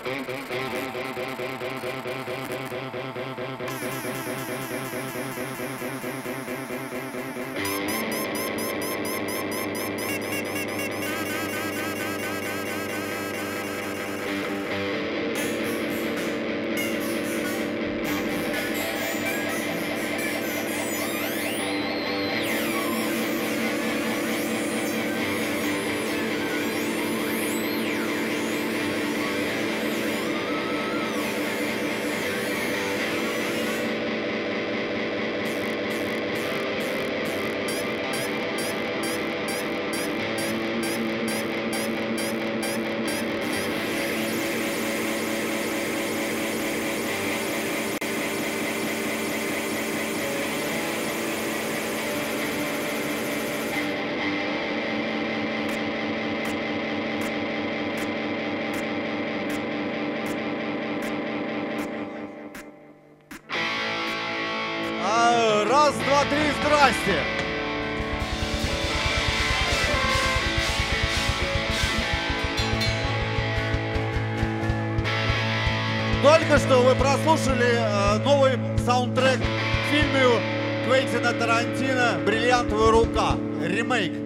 Раз, два, три, здрасте! Только что вы прослушали новый саундтрек к фильму Квентина Тарантино «Бриллиантовая рука», ремейк.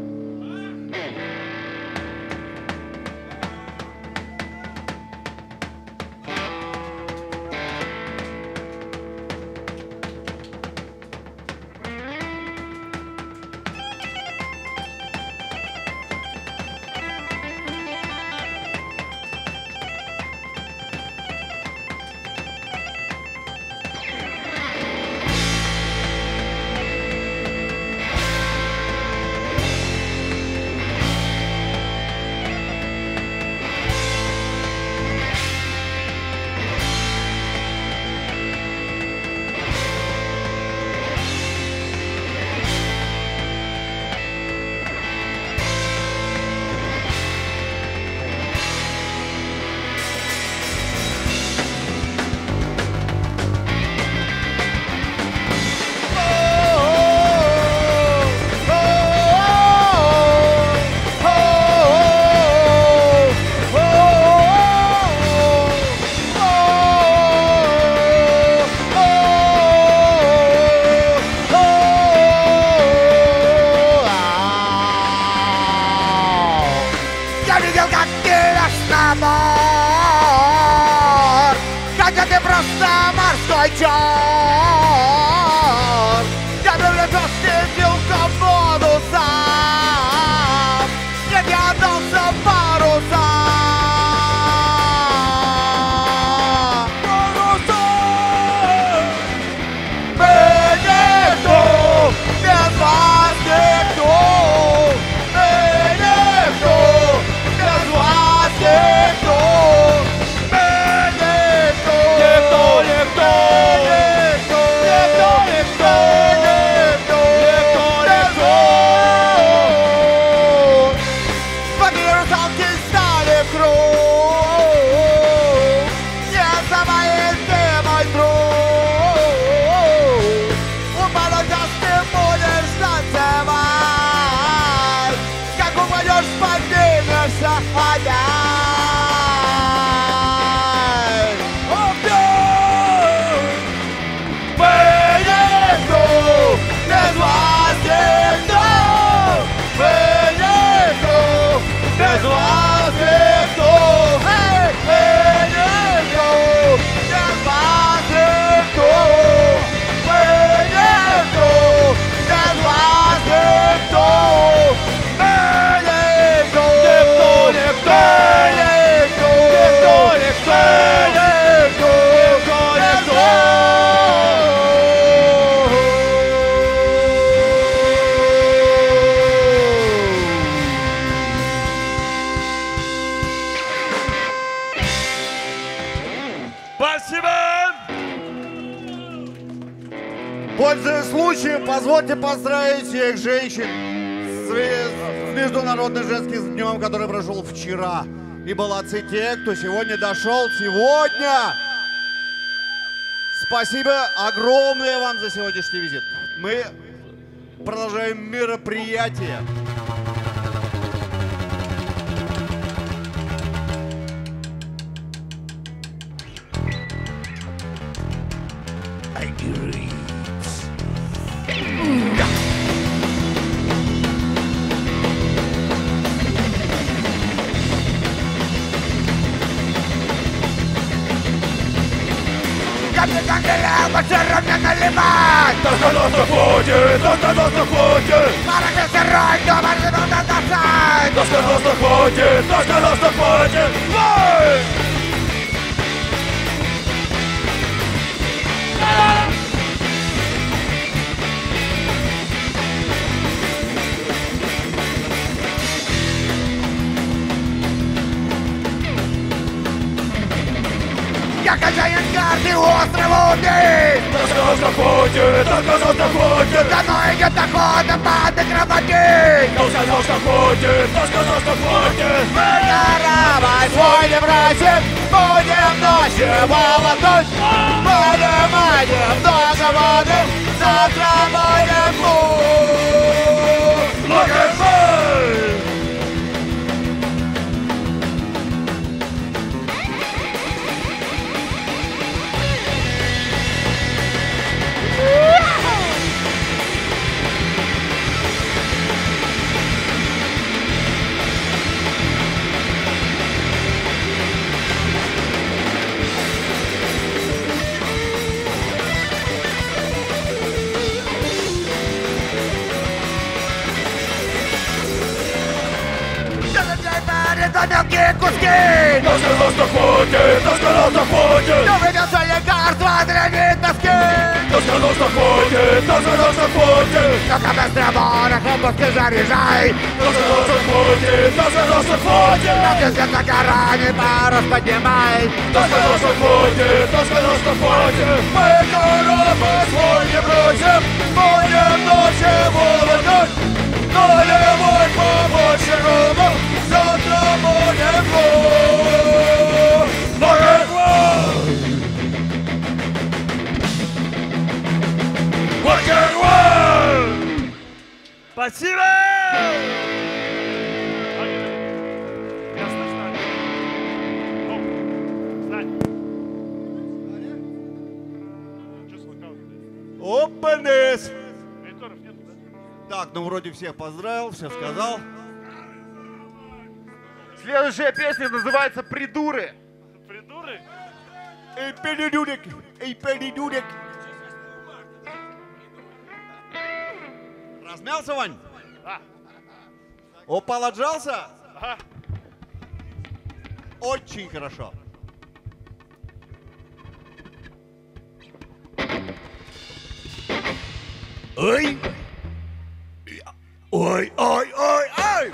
Пользуясь случаем, позвольте поздравить всех женщин с Международным женским днем, который прошел вчера. И молодцы те, кто сегодня дошел. Сегодня! Спасибо огромное вам за сегодняшний визит. Мы продолжаем мероприятие. Капитан Гелема, червня наливать! Только нас находит, только нас находит! Марка сырой, дома живут отдохнуть! Только нас находит, только нас находит! Ой! Я хозяин карты острова убийц! Только нас находит, только нас находит! За мной идет охота, банды кровопийц! Только нас находит, только нас находит! Корабль свой не бросим, будем ночью молотуть. Поднимаем много воды, завтра будем путь. Локальный! За мелкие куски! Только нас находит, только нас находит! Кто ведется лекарства для витовски? Только нас находит, только нас находит! Только быстро ворох выпуски заряжай! Только нас находит, только нас находит! Только за горами парус поднимай! Только нас находит, только нас находит! Мы корабль свой не бросим, будем ночью молотуть. Наливай побольше рома, завтра будем путь. Локальный! Спасибо! Ясно, встань. Ну, встань. Что с локаутом? Опанес. Мониторов нету, да? Так, ну вроде всех поздравил, все сказал. Следующая песня называется «Придуры». Придуры? Эй, пелидюдик, эй, пелидюдик. Размялся, Вань? Да. Упал, отжался? Ага. Очень хорошо. Ой! Ой, ой, ой, ой!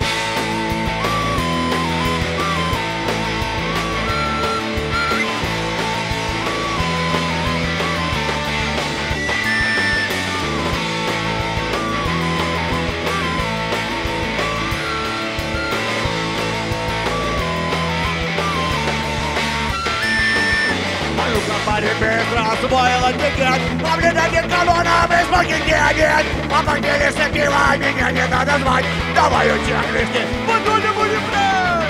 Парень быстро освоила тикет, наблюдатель колонна без покидения нет. Опохмелишься пива, меня не надо звать. Давай учи английский, подольно будем брать.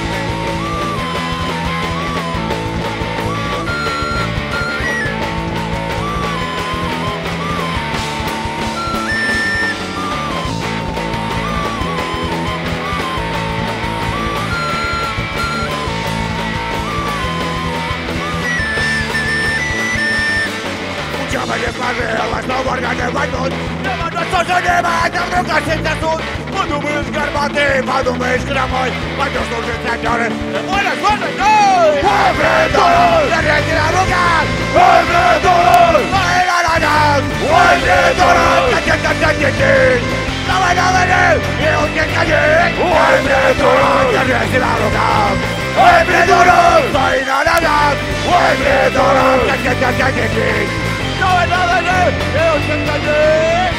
Учеба не сложилась, но в органы войдут. Не могу что занимать, а вдруг осенься суд. Подумаешь горбатый, подумаешь хромой. Пойдешь служить актеры. Ты можешь слушать? Ой! Ой, придурок! Держите на руках! Ой, придурок! Ой, на-на-на! Ой, придурок! Давай, давай, и уникай! Ой, придурок! Держи себя в руках! Ой, придурок! Стой на ногах! Ой, придурок! Давай, давай, и уникай!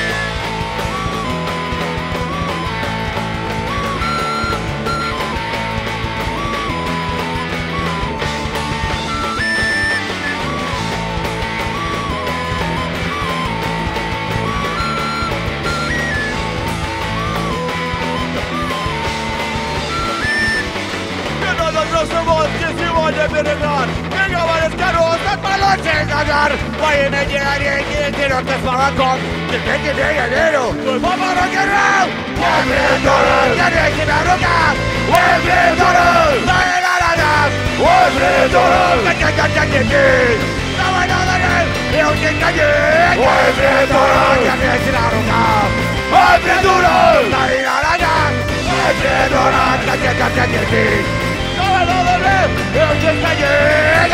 Просто водки сегодня переград. Не говоришь, корос, от молодчика пожар, военной арене, селедка с молоком. Тебе я верю, твой папа рок-н-ролл. Ой, придурок, держи себя в руках. Ой, придурок, ой, придурок, давай, давай, и утекай. Ой, придурок, держи себя в руках. Ой, придурок, ой, придурок, давай, давай, и утекай.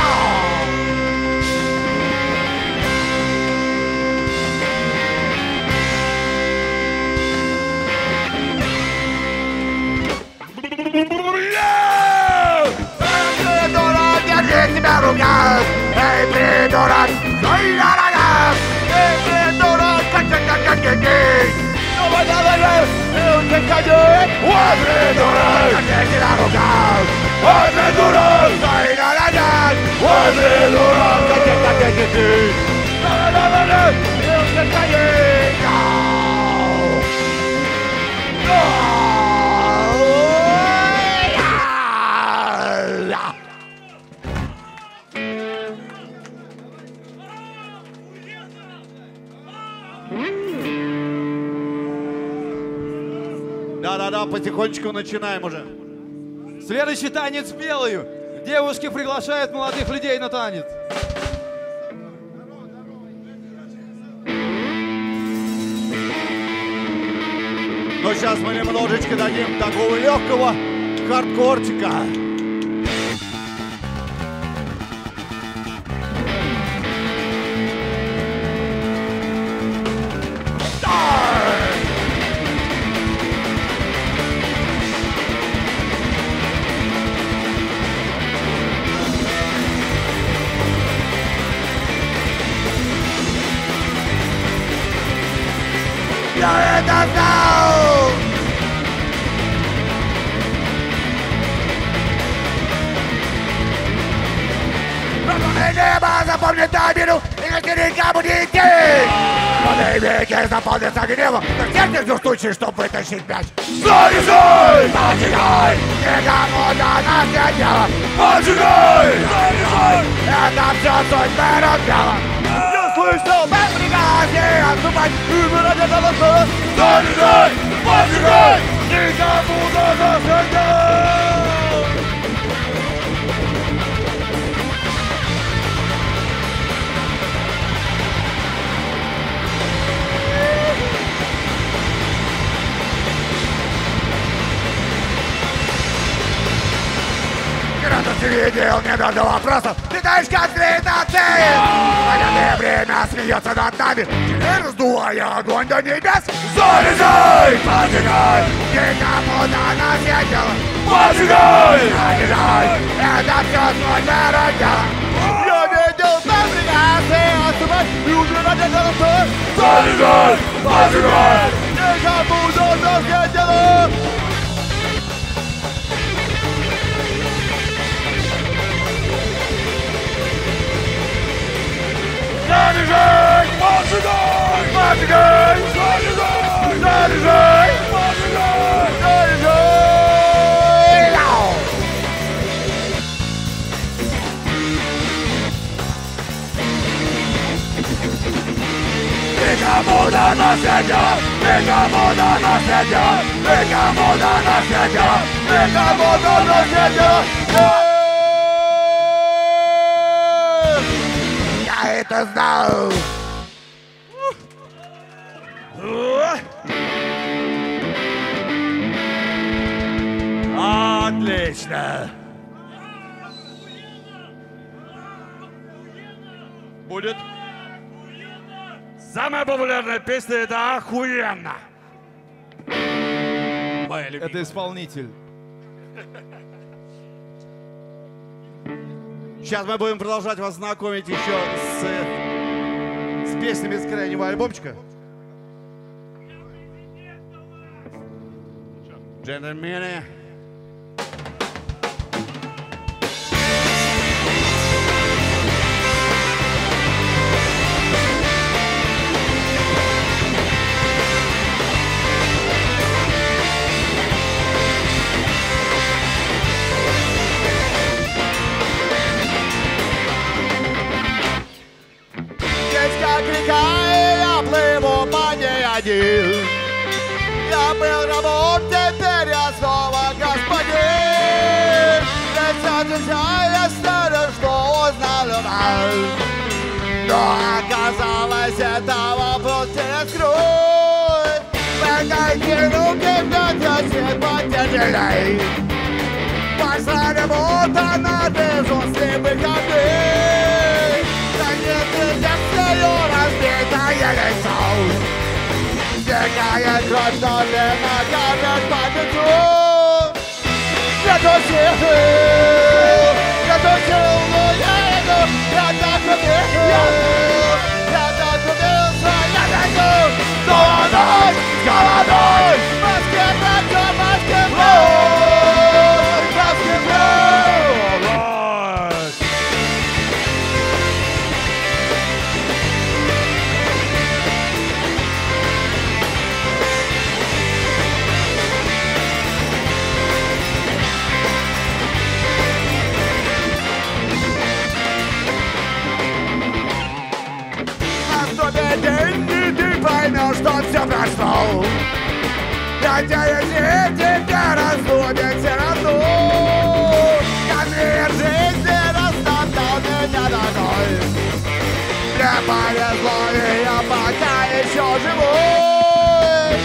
Придурок, держи себя в руках! Эй, придурок! Ой, ла-ла-ла! Эй, придурок! Как-как-как-как-как! Давай, давай, утекай! Ой, придурок! Держи себя в руках! Ой, придурок! Ой, ла-ла-ла! Ой, придурок! Как-как-как-как-как! Давай, давай, утекай! Да-да-да, потихонечку начинаем уже. Следующий танец белую. Девушки приглашают молодых людей на танец. Но сейчас мы немножечко дадим такого легкого хардкорчика. Я это знал! Небо запомнит табелю и наверняка будет идти! Воды веки заполнятся гневом, но сердце ждущий, чтобы вытащить мяч. Заряжай! Поджигай! Никому до нас нет дела! Поджигай! Заряжай! Это все судьбы разбила! Я слышал! Мы приказе отступать! Умирать это лото! Заряжай! Поджигай! Никому до нас нет дела! Когда ты видел мне даже вопросов, ты даешь как гравитации! Военное время смеется над нами, теперь раздувая огонь до небес. Заряжай! Поджигай! Никому до нас нет дела! Поджигай! Заряжай! Это все судьба родила! Я видел там приказ отступать и убирать это лото! Заряжай! Поджигай! Никому до нас нет дела! Заряжай! Поджигай! Поджигай! Заряжай! Заряжай! Поджигай! Заряжай! Никому до нас нет дела! Никому до нас нет дела! Никому до нас нет дела! Никому до нас нет дела! Я это знал! Отлично! Будет. Самая популярная песня — это «Охуенно». Моя любимая. Это исполнитель. Сейчас мы будем продолжать вас знакомить еще с песнями с крайнего альбомчика. Джентльмены. Но оказалось, это вопрос через кровь. Подайте руки, вдохните потяжелей. Пошла работа на безумстве выходных. Да нет, здесь свое разбитое лицо. Текает кровь, но не накажет памятью. Я душил, но я иду. Я так убил, я так убился, я найду. Голодой, голодой, маски прочь, маски прочь, маски прочь. Наступит день, и ты поймешь, что все прошло. Хотя если тебя разлюбят все равно. Как мир жизни растоптал меня ногой. Мне повезло, и я пока еще живой.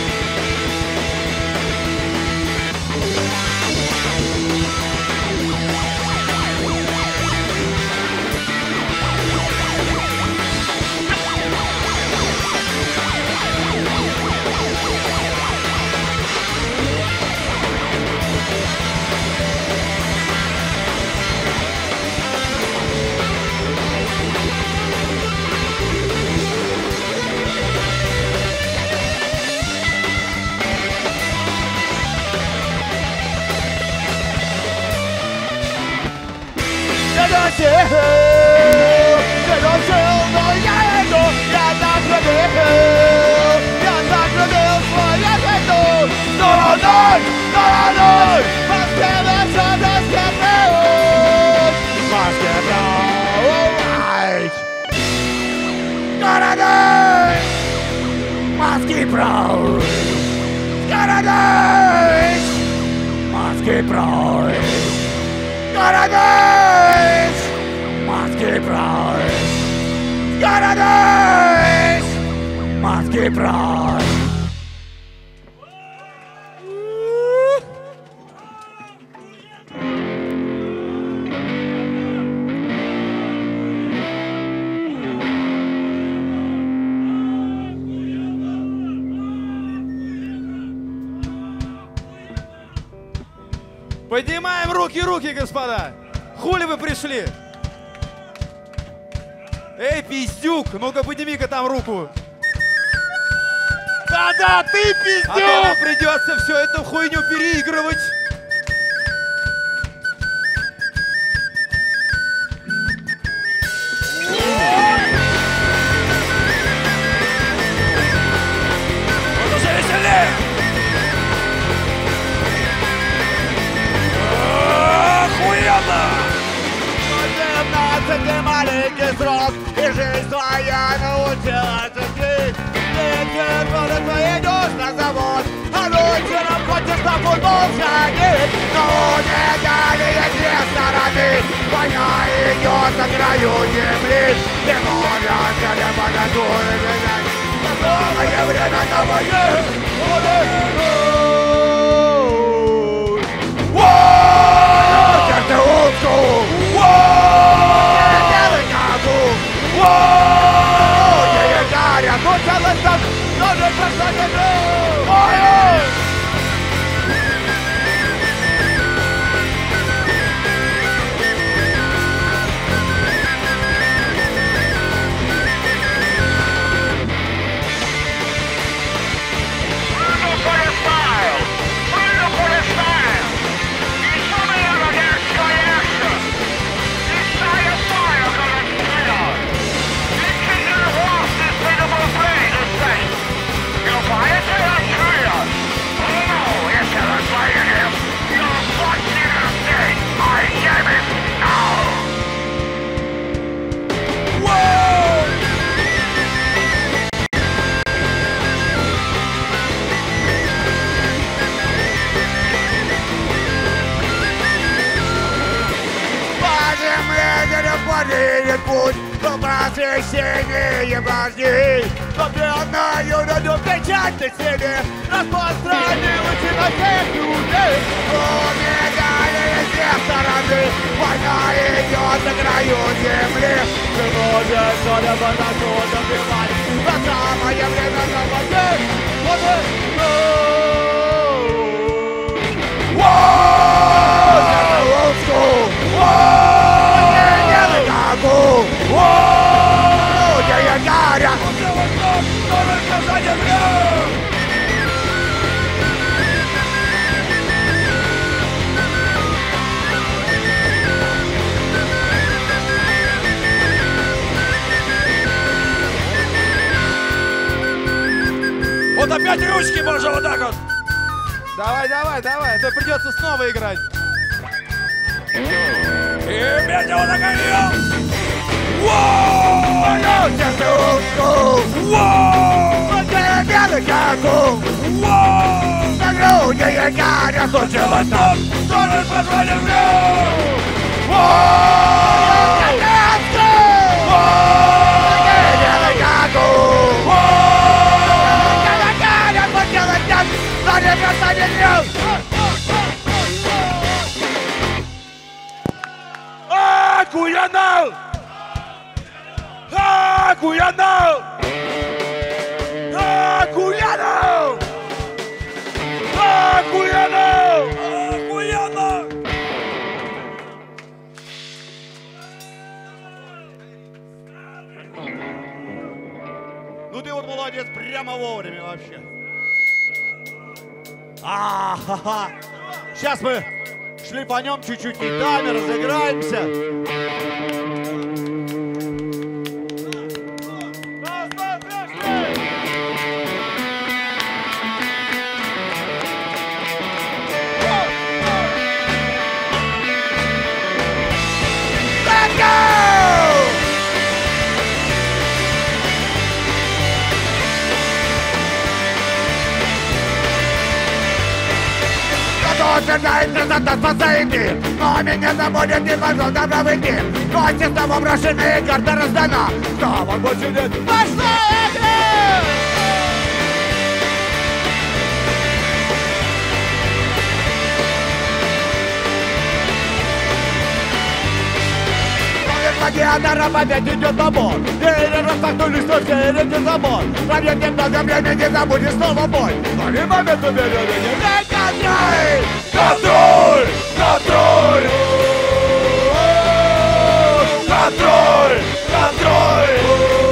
Я душил, но я иду, я так любил свое иду. Стороной, стороной, маски наша, маски прочь, маски прочь. Стороной, маски прочь, стороной, маски прочь. Городись! Маски прочь! Городись! Маски прочь! Поднимаем руки, господа! Хули вы пришли? Эй, пиздюк, ну-ка подними-ка там руку. Да-да, ты пиздюк! А то нам придется всю эту хуйню переигрывать. Вот уже веселее! Охуенно! 17 маленький срок, и жизнь твоя научила цепить. Ты годы твои идешь на завод, а вечером хочешь на футбол сходить. Но не дали две стороны, война идет на краю земли. Не может тебе подготовить меня, самое время на войне. Ты улыбку! Делай ногу! Не гаря, ну целый так, даже красавец! Ой! Freedom for the style! Freedom for the style! И самое горит путь, но просвещение бождей. Победную дадут печать на себе, распространилась на всех людей. Убегали все стороны, война идет на краю земли. Сегодня соля богату добивать, но самое время заводить. Old school! Whoa! Yeah, Вот опять ручки можно вот так вот. Давай, давай, давай, а то придется снова играть. И метео нагорел. Воу! Случилось там, что же позвали в Охуенно! Охуенно! Охуенно! Охуенно! Охуенно! Ну ты вот молодец, прямо вовремя вообще. Ха-ха. Сейчас мы шлепанем чуть-чуть гитами, разыграемся. Спасайте, но меня забудет не пошел добро выйти. Гости с тобой брошены, и карта раздана. Снова больше нет. Пошла игра! Гладиатор опять идет набор. Двери распахнулись, но впереди забор. Пройдет немного времени, забудешь снова бой. Но не момент умерения, не контроль! Контроль! Контроль! Контроль! Контроль!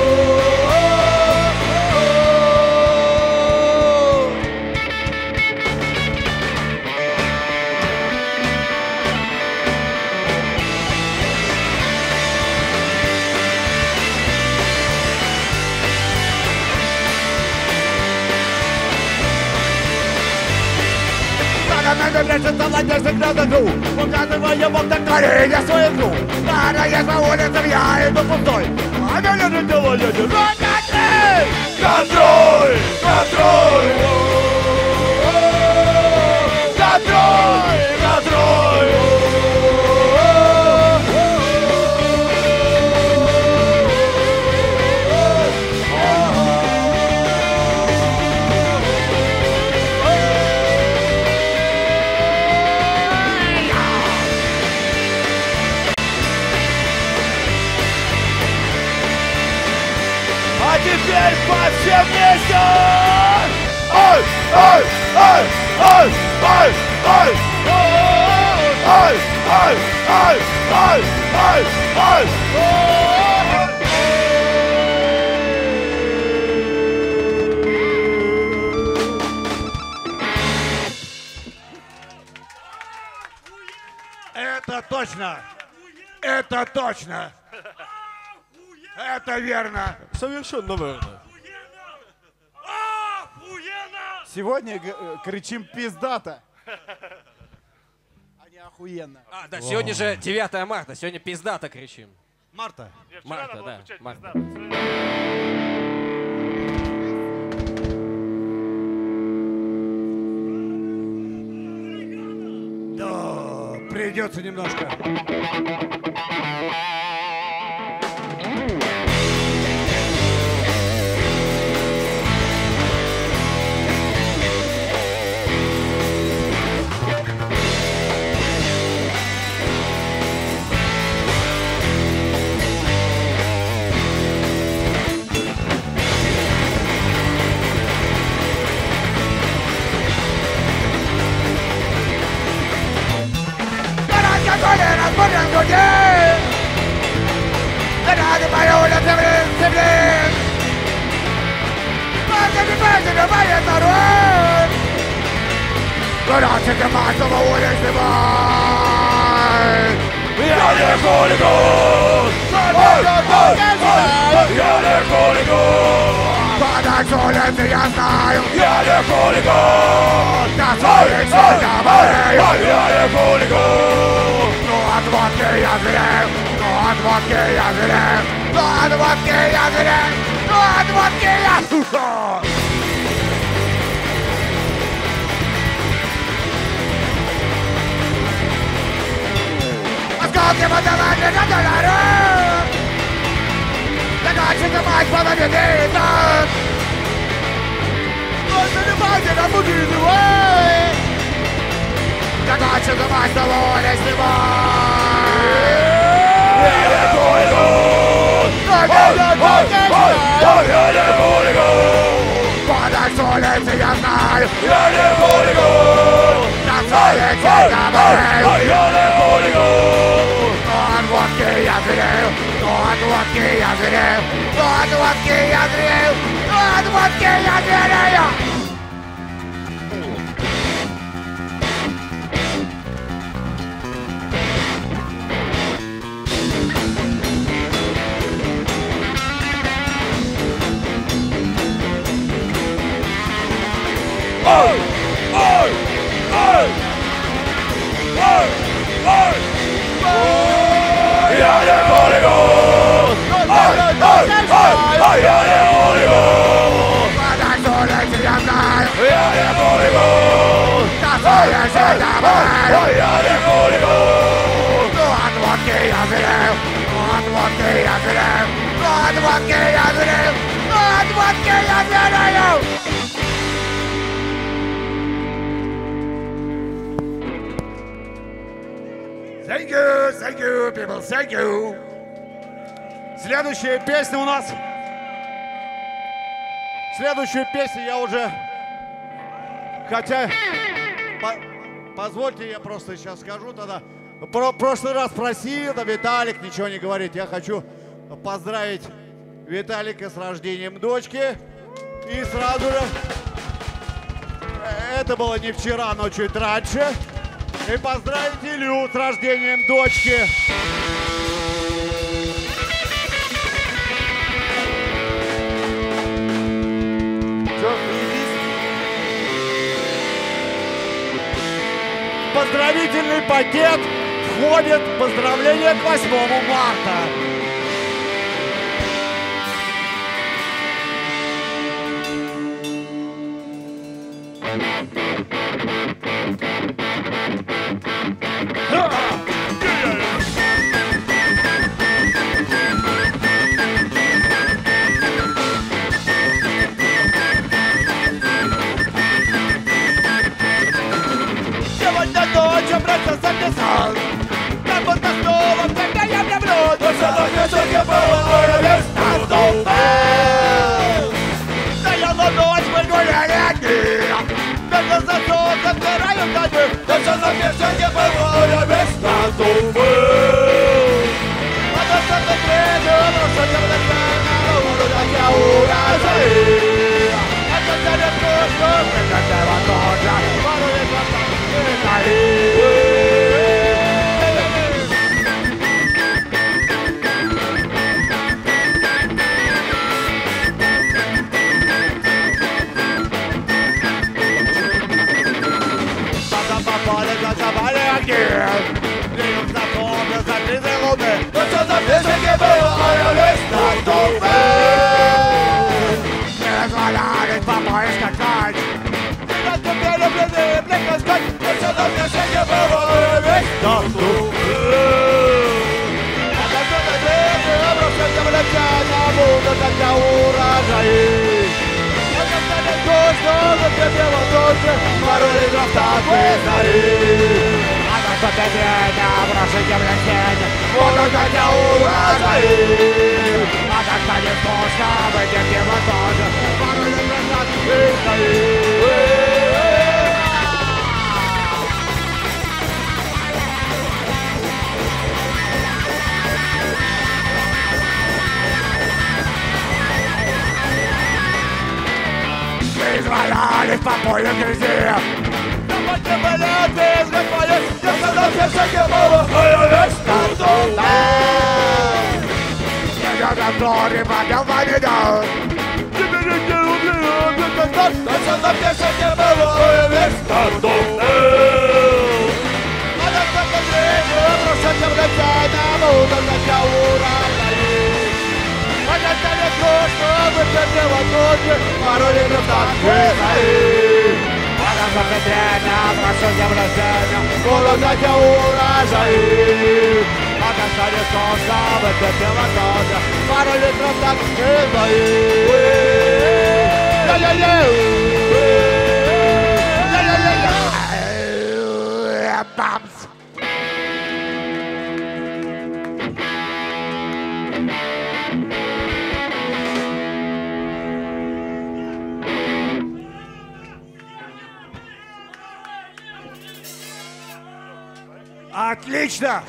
Надо прячется надежда к надоду. Указывая вам так скорее я свою игру. Стараясь по улицам, я иду пустой. А меня же дело я держу. Контроль! Контроль! Контроль! Контроль! А теперь все вместе! Ой! Ой! Ой! Ой! Ой! Ой! Ой! Ой! Ой! Ой! Ой! Ой! Это точно! Это точно! Это верно! Совершенно верно. Сегодня кричим пиздата. А не охуенно. А, да, сегодня же 9 марта, сегодня пиздата кричим. Марта. Я вчера Марта, надо да, отвечать, Марта. Да, придется немножко. один. Поднимайте моей народ. Горячий массово уличный бой. Я не хулиган! Я не хулиган! Подать с улицы я знаю. Я не хулиган! На своих чертах болею. Я не хулиган! Но от водки я зверею. Но от водки я зверею. Но от водки я зверею. Но от водки я... Осколки водолазят на дорогу. Заканчивается мать половинится. Но занимайте на будильник. Заканчивается мать довольно снимай. Я не хулиган! Я не хулиган! Подай с улицы я знаю. Я не хулиган! На своих чертах болею. Я не хулиган! Но от водки я зверею. Но от водки я зверею. Но от водки я зверею. Но от водки я зверею. Ой! Ой! Ой! Ой! Ой! Я не хулиган! Ой! Ой! Ой! Я не хулиган! Подай с улицы я знаю. Я не хулиган! На своих чертах болею. Я не хулиган! Но от водки я зверею. Но от водки я зверею. Но от водки я зверею. Но от водки я зверею. Thank you, people, thank you. Следующая песня у нас. Следующую песню я уже... Хотя... Позвольте, я просто сейчас скажу тогда. Прошлый раз просил, да Виталик ничего не говорит. Я хочу поздравить Виталика с рождением дочки. И сразу же... Это было не вчера, но чуть раньше. И поздравить Илью с рождением дочки. В поздравительный пакет входит поздравление к 8 марта. Сегодня ночью браться записал. Как будто снова, когда я влюблен. Стояла ночь, мы гуляли одни. Только за солнцем сгорают огни. Точно на песне бывало весь надумал. А до самого времени просто не влезаю. Я урожай. Это не просто, это невозможно. Ворует глаза, Забали огни, Льют знакомые закрытой луны. Точно на песне бывало весь надумал. Не позволяли помой скакать. Тебя теперь влюблены, близко сказать. Точно на песне бывало весь надумал. А когда ты ветер, обращайся в лечение, буду тогда урожаи. А когда не скучно, закрепила солнце, ворует глаза твои. А когда ты ветер, обращайся в лечение, буду тогда урожаи. А когда не скучно, закрепила солнце, ворует глаза твои. Купались по полю грязи. Я готов, ребята, войдет. Bumps. Отлично!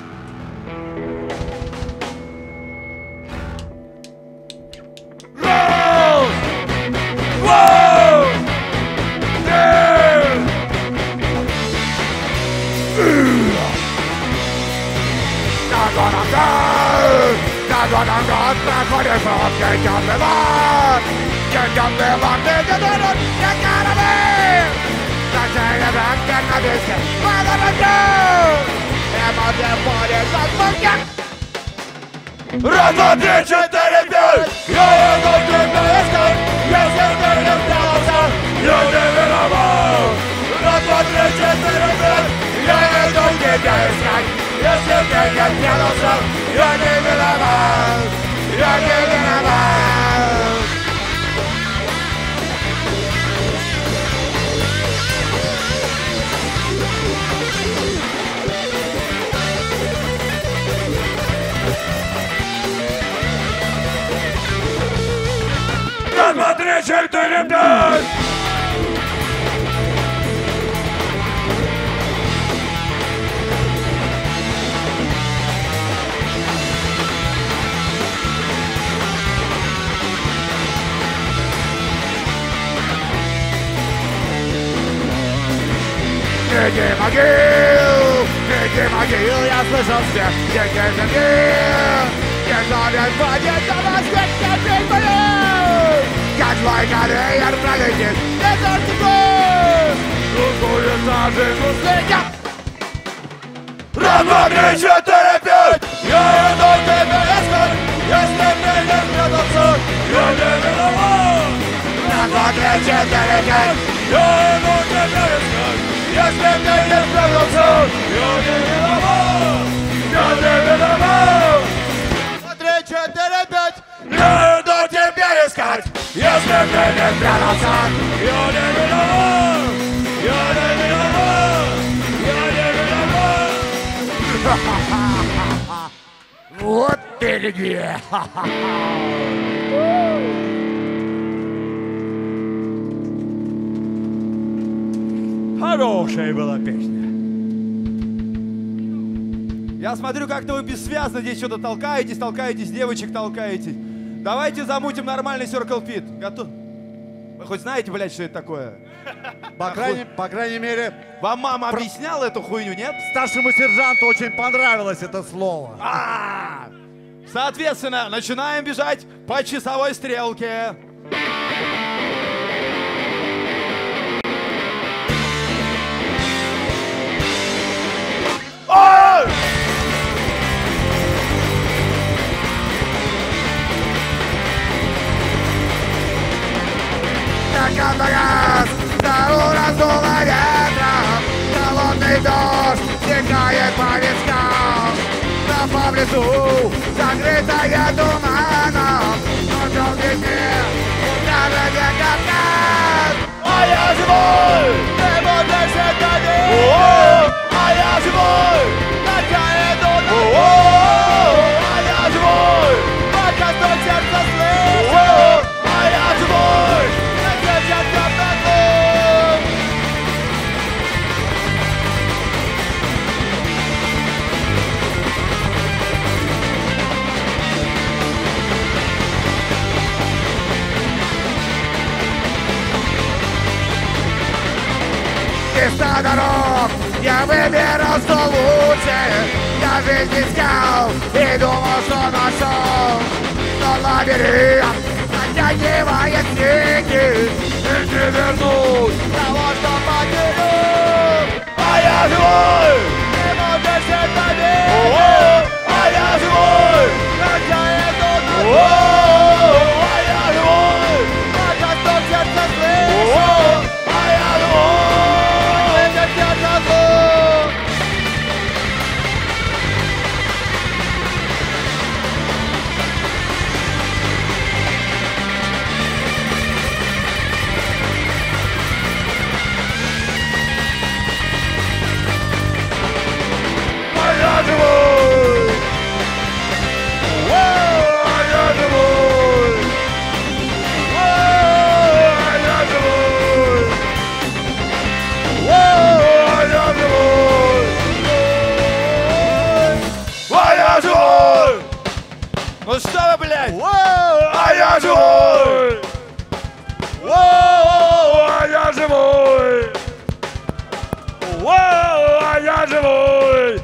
Раз, два, три, четыре, пять! Я еду тебя искать! Если ты не впрямился, я не виноват! Раз, два, три, четыре, пять! Я еду тебя искать! Если ты не впрямился, я не виноват! Я не виноват! Смотри, 4, 5! Среди могил, я слышал смех, среди земли. Никто не будет на воскрес, как жизнь мою! Как твой конвейер пролетит, не дождь! Кукурица жизнь услышит! Раз, два, три, четыре, пять! Я иду тебя искать! Если ты не спрятался, я не виноват! Раз, два, три, четыре, пять! Я иду тебя искать! Если ты не спрятался, я не виноват! Я не виноват! 3, 4, 5! Я иду тебя искать! Если ты не спрятался, я не виноват! Я не виноват! Я не виноват! Вот ты где! Хорошая была песня. Я смотрю, как-то вы бессвязно здесь что-то толкаетесь, девочек толкаетесь. Давайте замутим нормальный Circle Pit. Готов? Вы хоть знаете, блядь, что это такое? По крайней мере, Вам мама объясняла эту хуйню, нет? старшему сержанту очень понравилось это слово. Соответственно, начинаем бежать по часовой стрелке. Раз, второй раз дуло ветром, холодный дождь стекает по вискам. Тропа в лесу, закрытая туманом, но в темноте указанный капкан. А я живой, ты будешь это видеть. А я живой, пока иду на А я живой, пока стук сердца слышу. А я живой, дорог, я выбирал, что лучше. Я жизнь искал и думал, что нашел. Но лабиринт натягивает сети, и не вернуть того, что потерял. А я живой! Не можешь это верить! А я живой! Хотя это такое! А я живой! Хотя что в сердце слышу! А я живой! Это сердце зло! А я живой! А я живой! А я живой! А я живой! А я живой! Ну что вы, блядь? А я живой! А я живой! А я живой!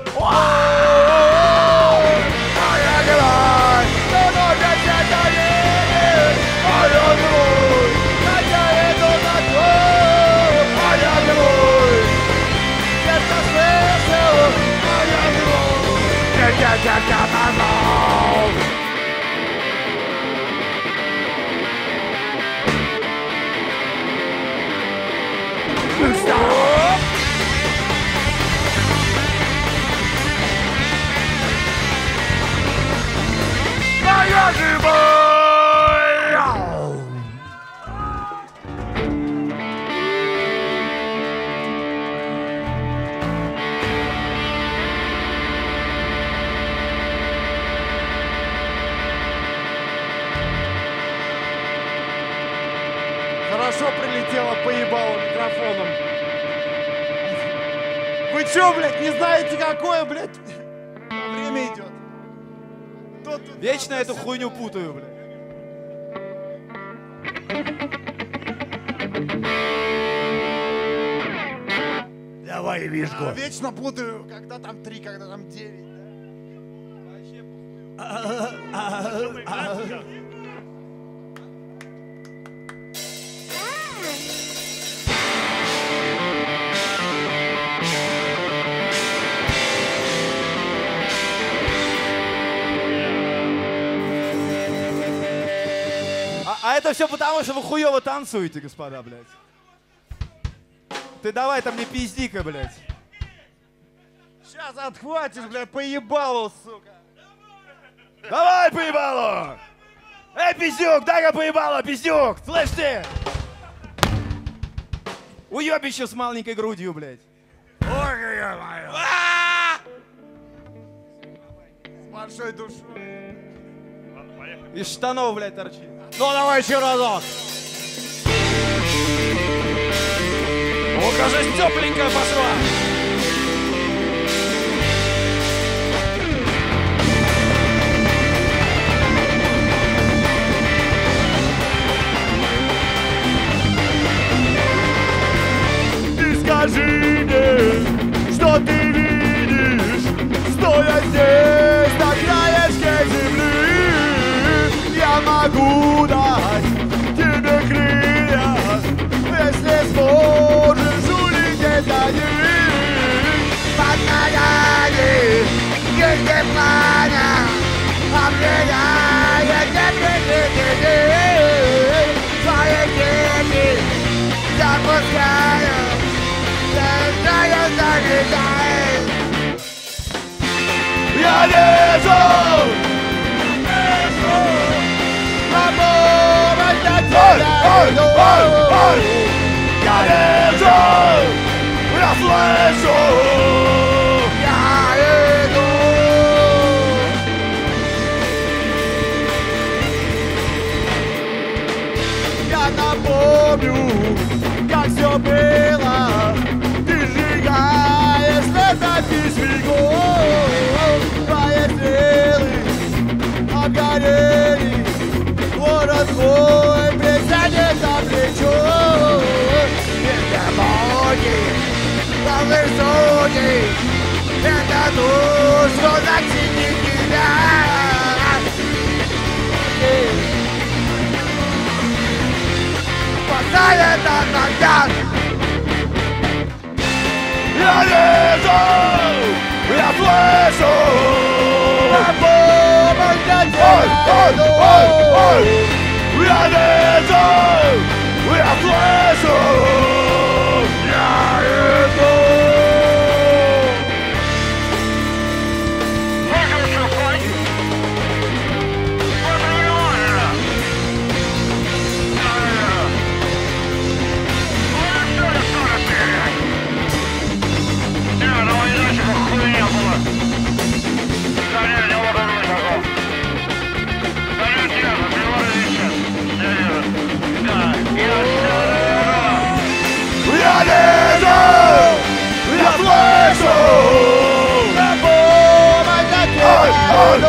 А я живой! Кто может это верить? А я живой! Хотя это такое! А я живой! Сердце слышал! А я живой! Я познал! А я живой! Хорошо прилетело, поебало микрофоном. Вы чё, блядь, не знаете, какое, блядь? Время идет. Вечно эту хуйню путаю, блядь. Давай, Вишку. Вечно путаю, когда там 3, когда там 9. А это все потому, что вы хуево танцуете, господа, блядь. Ты давай там не пизди-ка, блядь. Сейчас отхватишь, блядь, поебалу, сука. Давай, поебало! Эй, пиздюк, дай-ка поебало, пиздюк! Слышь ты! Уебище с маленькой грудью, блядь. Ой, ё-моё. С большой душой. Ладно, поехали. Из штанов, блядь, торчит. Ну давай еще разок. Ну-ка же тепленькая пошла. Ты скажи мне, что ты видишь, стоя здесь, на краешке земли. Я могу дать тебе крылья, если сможешь улететь на них. Под ногами есть пламя, обжигает теплый свои дети запускаю. Я вижу, на помощь от тебя иду. Я вижу, я слышу, я иду. Я напомню, как все было. Ты сжигаешь летопись веков. Твои стрелы обгорели, город твой притянет за плечо. Без дороги, судить. Это то, что заценит тебя. Поставят на ногах. Я вижу, я слышу. Помощь для тебя. Я вижу, я слышу. Я иду. Я вижу, я слышу. Помощь для тебя.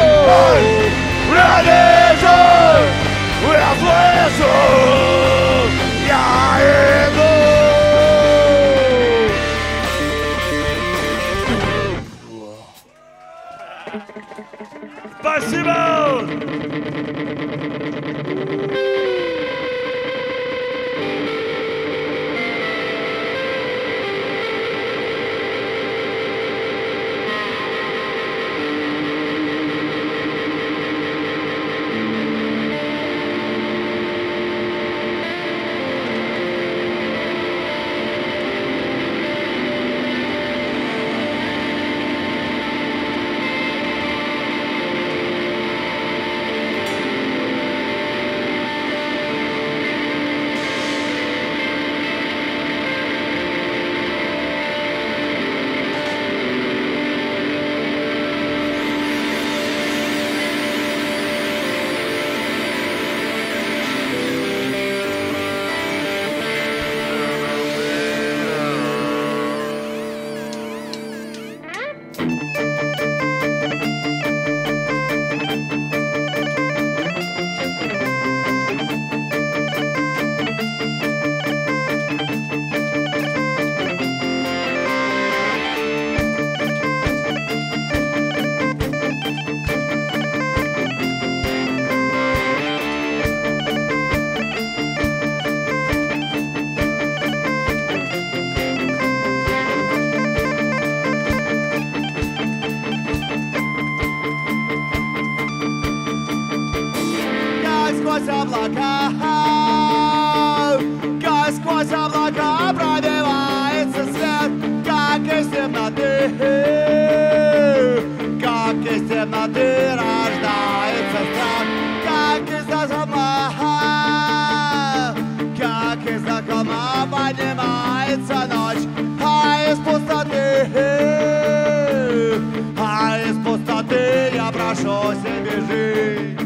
Я вижу, я слышу. Я иду. Спасибо! Сквозь облака, как сквозь облака пробивается свет, как из темноты, как из темноты рождается страх, как из-за холма, как из-за холма поднимается ночь, из пустоты я прошу себе жить.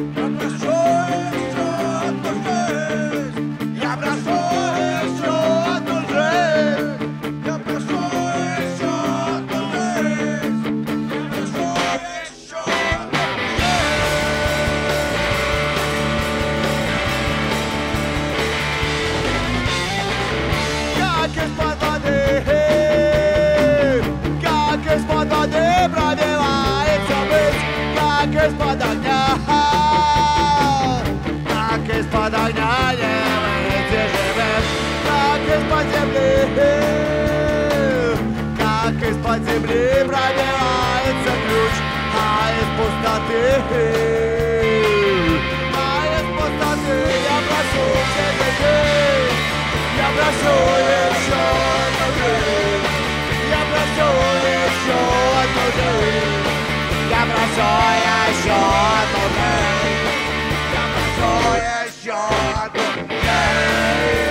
Я прошу еще одну жизнь. Я прошу еще одну жизнь. Я прошу еще одну жизнь. Как из-под воды, как из-под воды пробивается мысль, как из-под огня. Как из-под огня не выйти живым, как из-под земли, как из-под земли пробивается ключ, из пустоты я прошу тебя жить, я прошу еще одну жизнь, я прошу еще одну жизнь, я прошу еще одну жизнь. Еще одну жизнь.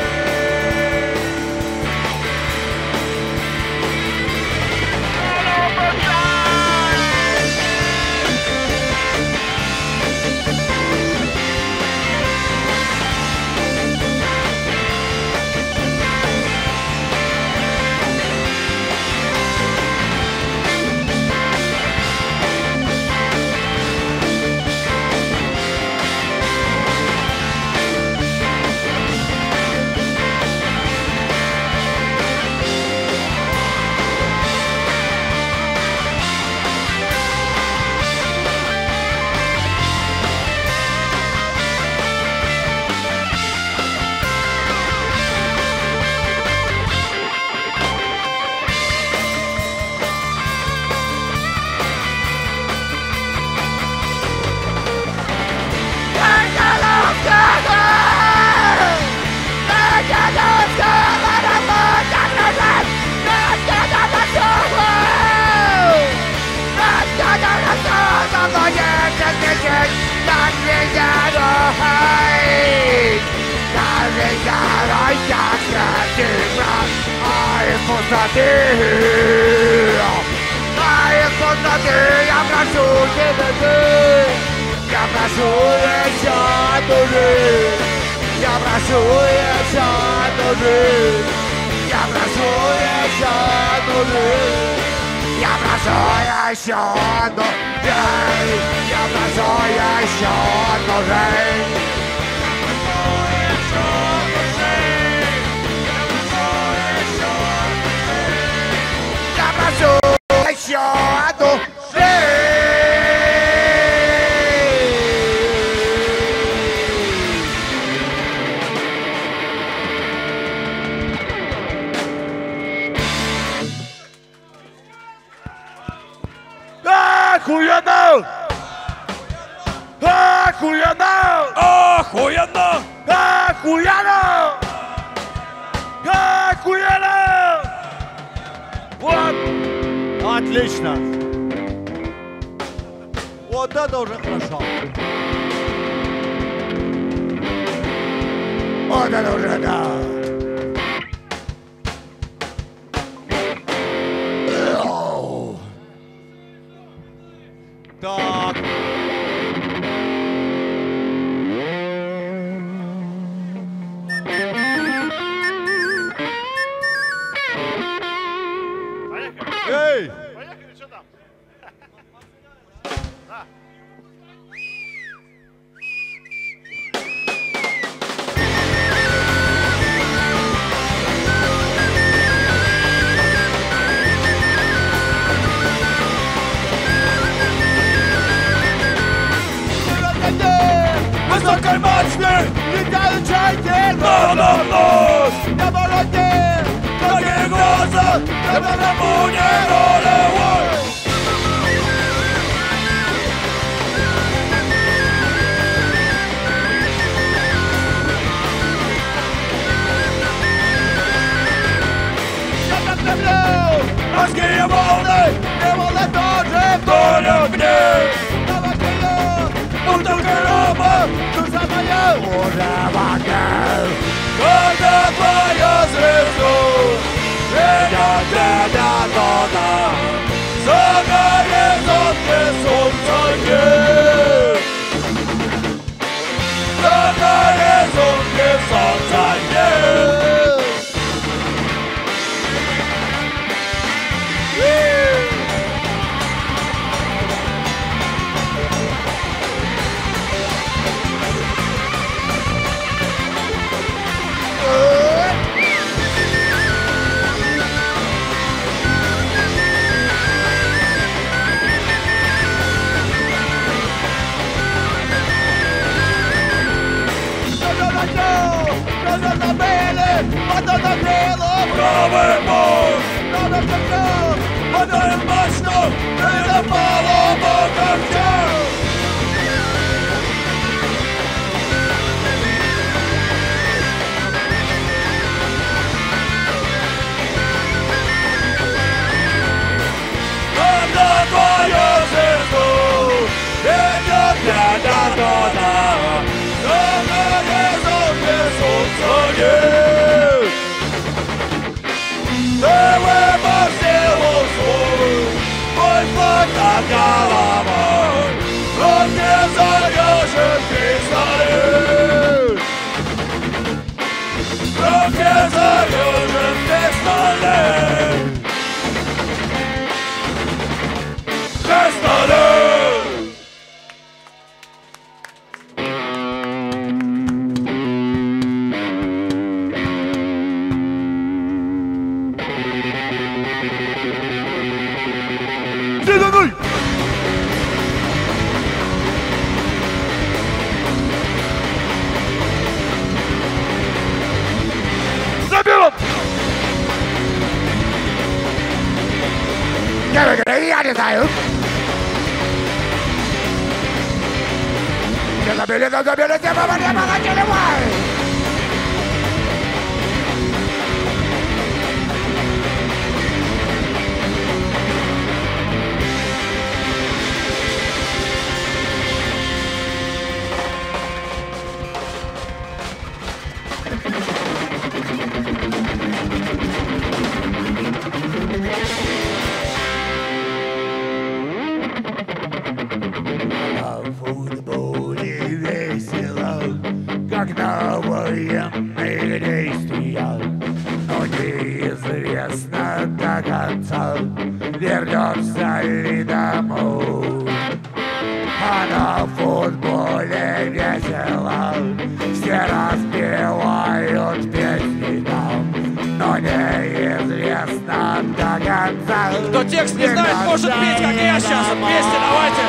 жить, так нельзя жить. Так нельзя жить, как брат, из пустоты. Из пустоты я прошу тебя ты. Я прошу еще одну жизнь. Я прошу еще одну жизнь. Я прошу еще одну жизнь. Я прошу еще одну жизнь. Я прошу еще одну жизнь. Я прошу еще одну жизнь. Охуенно! Охуенно! Охуенно! Охуенно! Охуенно! Вот! Отлично! Вот это уже хорошо. Вот это уже да. Так. Поехали. Эй! Поехали, что там? Высокомощный! Летают чайки! Надо мной! На вороте! Какие глаза! Это тому не ролевой! Я подставлю! Морские волны! Не волны тоже! Доля гнев! На вокруг! Будто грома! Душа моя! Уже в огне. Когда твоя звезду ведет тебя туда, за горизонт, где солнца нет. За горизонт, где солнца нет. Правый бок! Подаем мачту! Это палуба когтя! Когда твою звезду ведет тебя туда, за горизонт, где солнца нет. Ты выбор силу свой, мой флаг над головой, в руке заряжен пистолет. В руке заряжен пистолет. Пистолет! Зеленый! Заберем! Я не знаю. Не забили, не помогите, будет весело, как на военных действиях. Но неизвестно до конца, вернется ли домой. А на футболе весело, все распевают песни нам, но неизвестно до конца. Кто текст не знает, может петь, как я сейчас. Вместе давайте.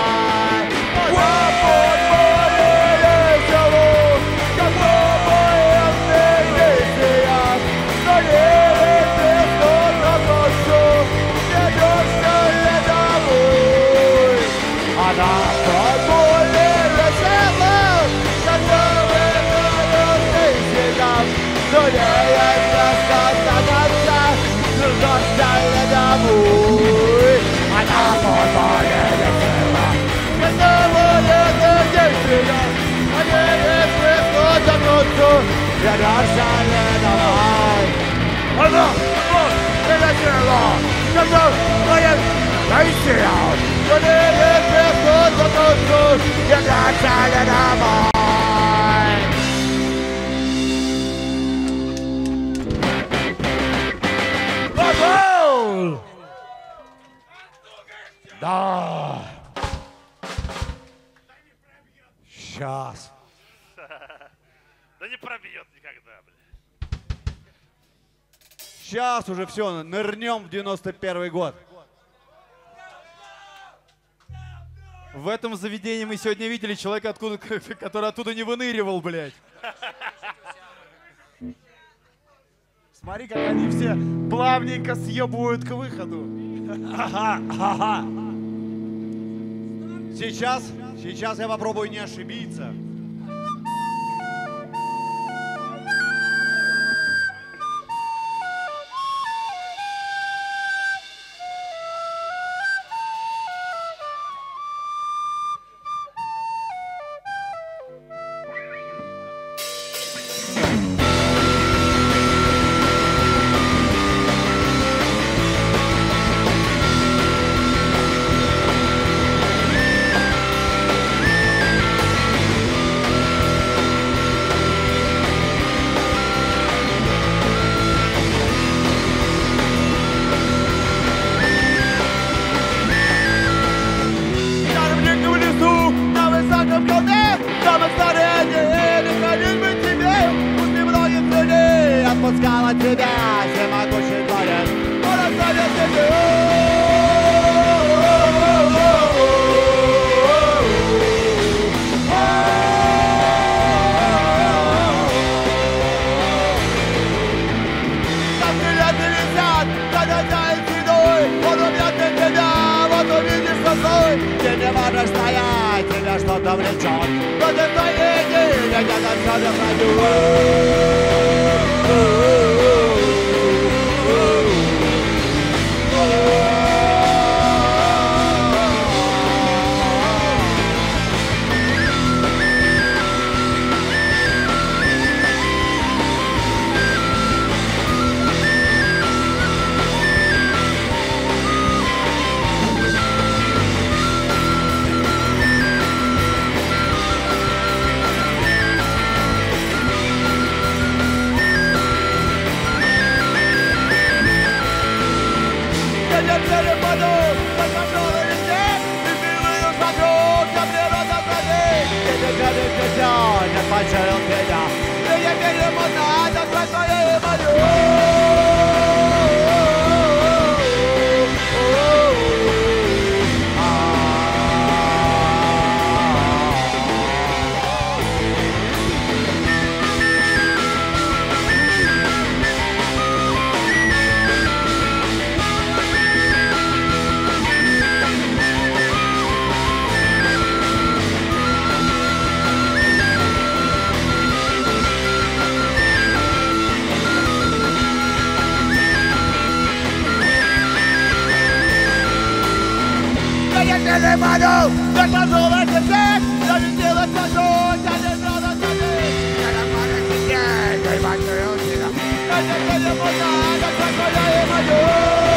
Да. Сейчас. Да не пробьет никогда, блин. Сейчас уже все, нырнем в 91 год. В этом заведении мы сегодня видели человека, который оттуда не выныривал, блядь. Смотри, как они все плавненько съебывают к выходу. Сейчас я попробую не ошибиться. Отпускала тебя, всемогущий творец, он оставил тебя. Там билеты висят, когда тянет седой, он убьет тебя, вот увидишь косой. Тебе не важно стоять, тебя что-то влечет, но ты твоей деньги, я на себе пройду. Не потерял тебя, ты не перемотай, это твое и мое. Мадов, как пошел этот всех, я не делать пошел, я не надо сказать. Я на паре сидеть, я ебать твою силу. Я не перемотай, это твое и мое.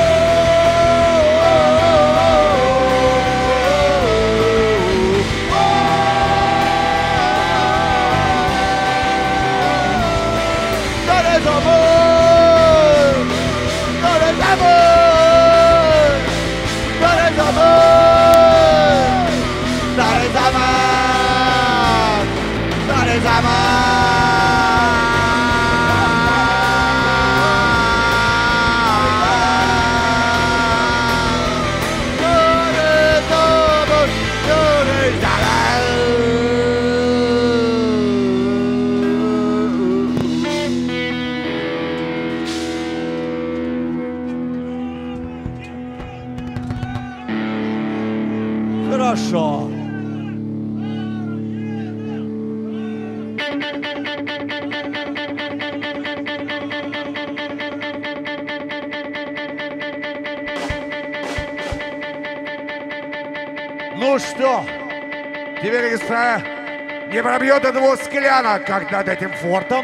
что? Теперь Исра не пробьет и 2 склянок, как над этим фортом?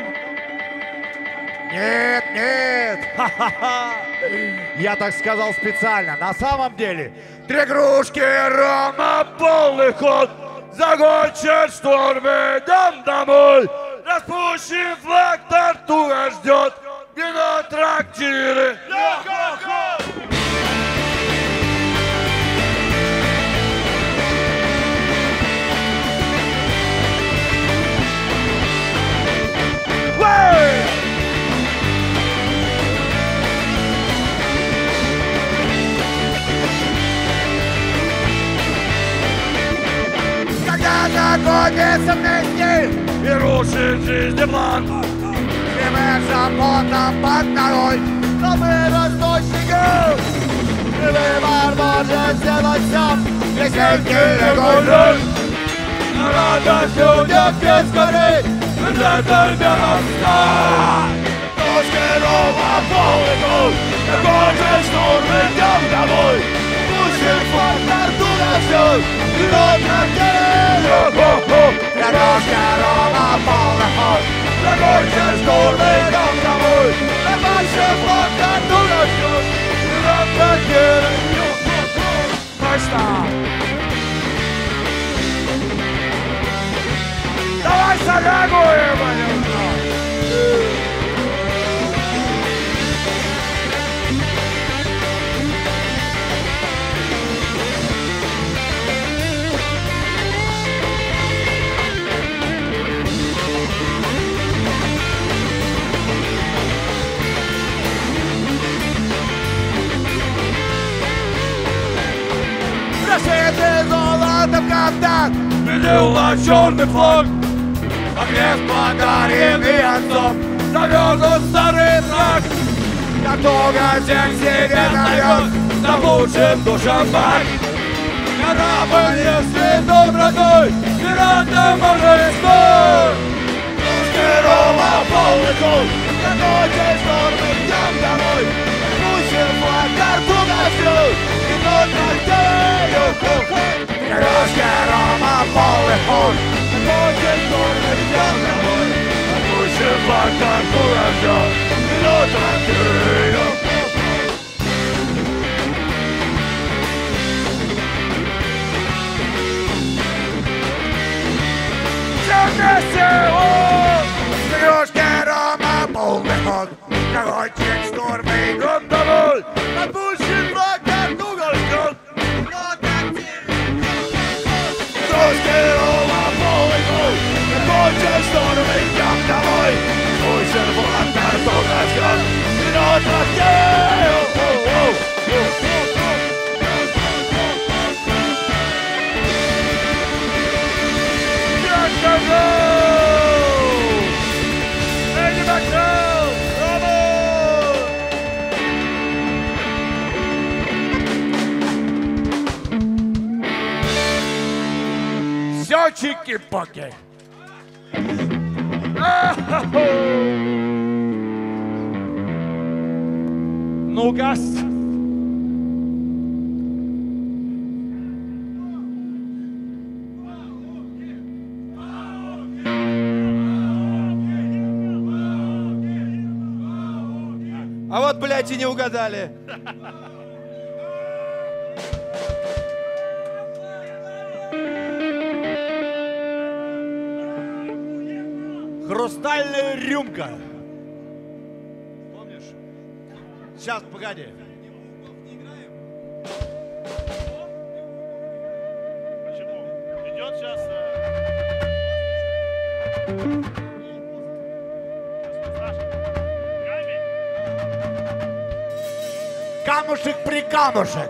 Нет, нет, ха-ха-ха. Я так сказал специально. На самом деле, 3 кружки рома, полный ход. Закончит штурм, идем домой. Распущен флаг, Тартуга ждет. Вино, трактиры. Когда находится вместе и рушит жизнь план, и мы заботом под ногой, но мы разносчики, и выбор может сделать сам, если не гонит. Радость людям без горы, для тебя встать. Ножки рома полный, закончит штурм, идем домой. Пустим флаг, Тартуга ждет, вино, трактиры. Ножки рома полный ход, закончит штурм, идем домой. Пустим флаг, Тартуга ждет, вино, трактиры. Точно! Давай сагагуем! Расшитый золотом кафтан, видел на черный флаг. Огнев подаренный отцом, завезут старый трак. Тартуга всех себе найдет, заблудшим душам маг. Корабль, если добротой, пиратом божество. Русский рома полный кол, закончит шторм, идем домой. Пустим флаг, Тартуга ждет, и тот трактиры. Русский рома полный кол, закончит шторм, идем домой. Пустим флаг, Тартуга ждет, и тот трактиры. Вместе! Кружки рома, полный ход. Закончит штурм, идем домой. Отпущен флаг, Тартуга ждет. Кружки рома, полный ход. Закончит штурм, идем домой. Отпущен флаг, Тартуга ждет. Вперед, трактир! Все чики-поки. Ну, газ. А вот, блядь, и не угадали. Хрустальная рюмка. Помнишь? Сейчас, погоди. Почему? Идет сейчас... Камушек при камушек.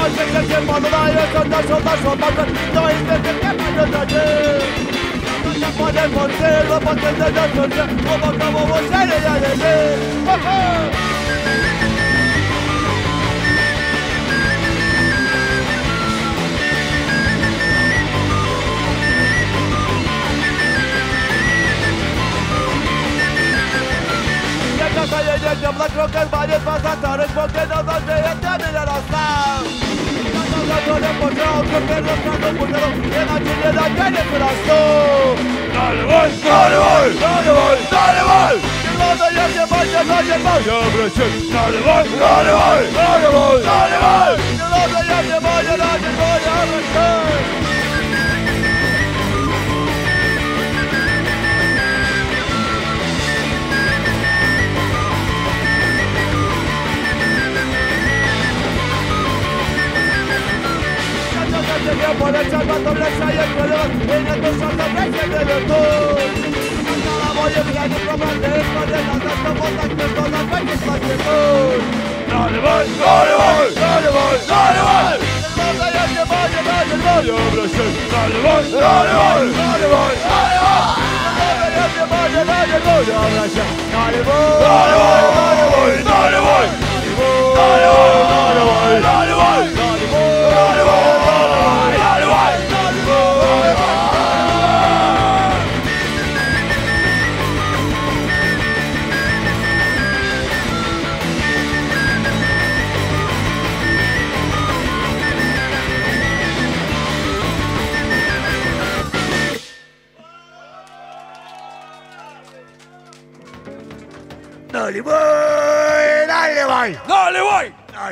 Наливай, наливай, Наливай!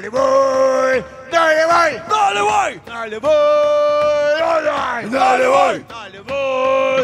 наливай, наливай, Наливай! наливай, наливай, Наливай!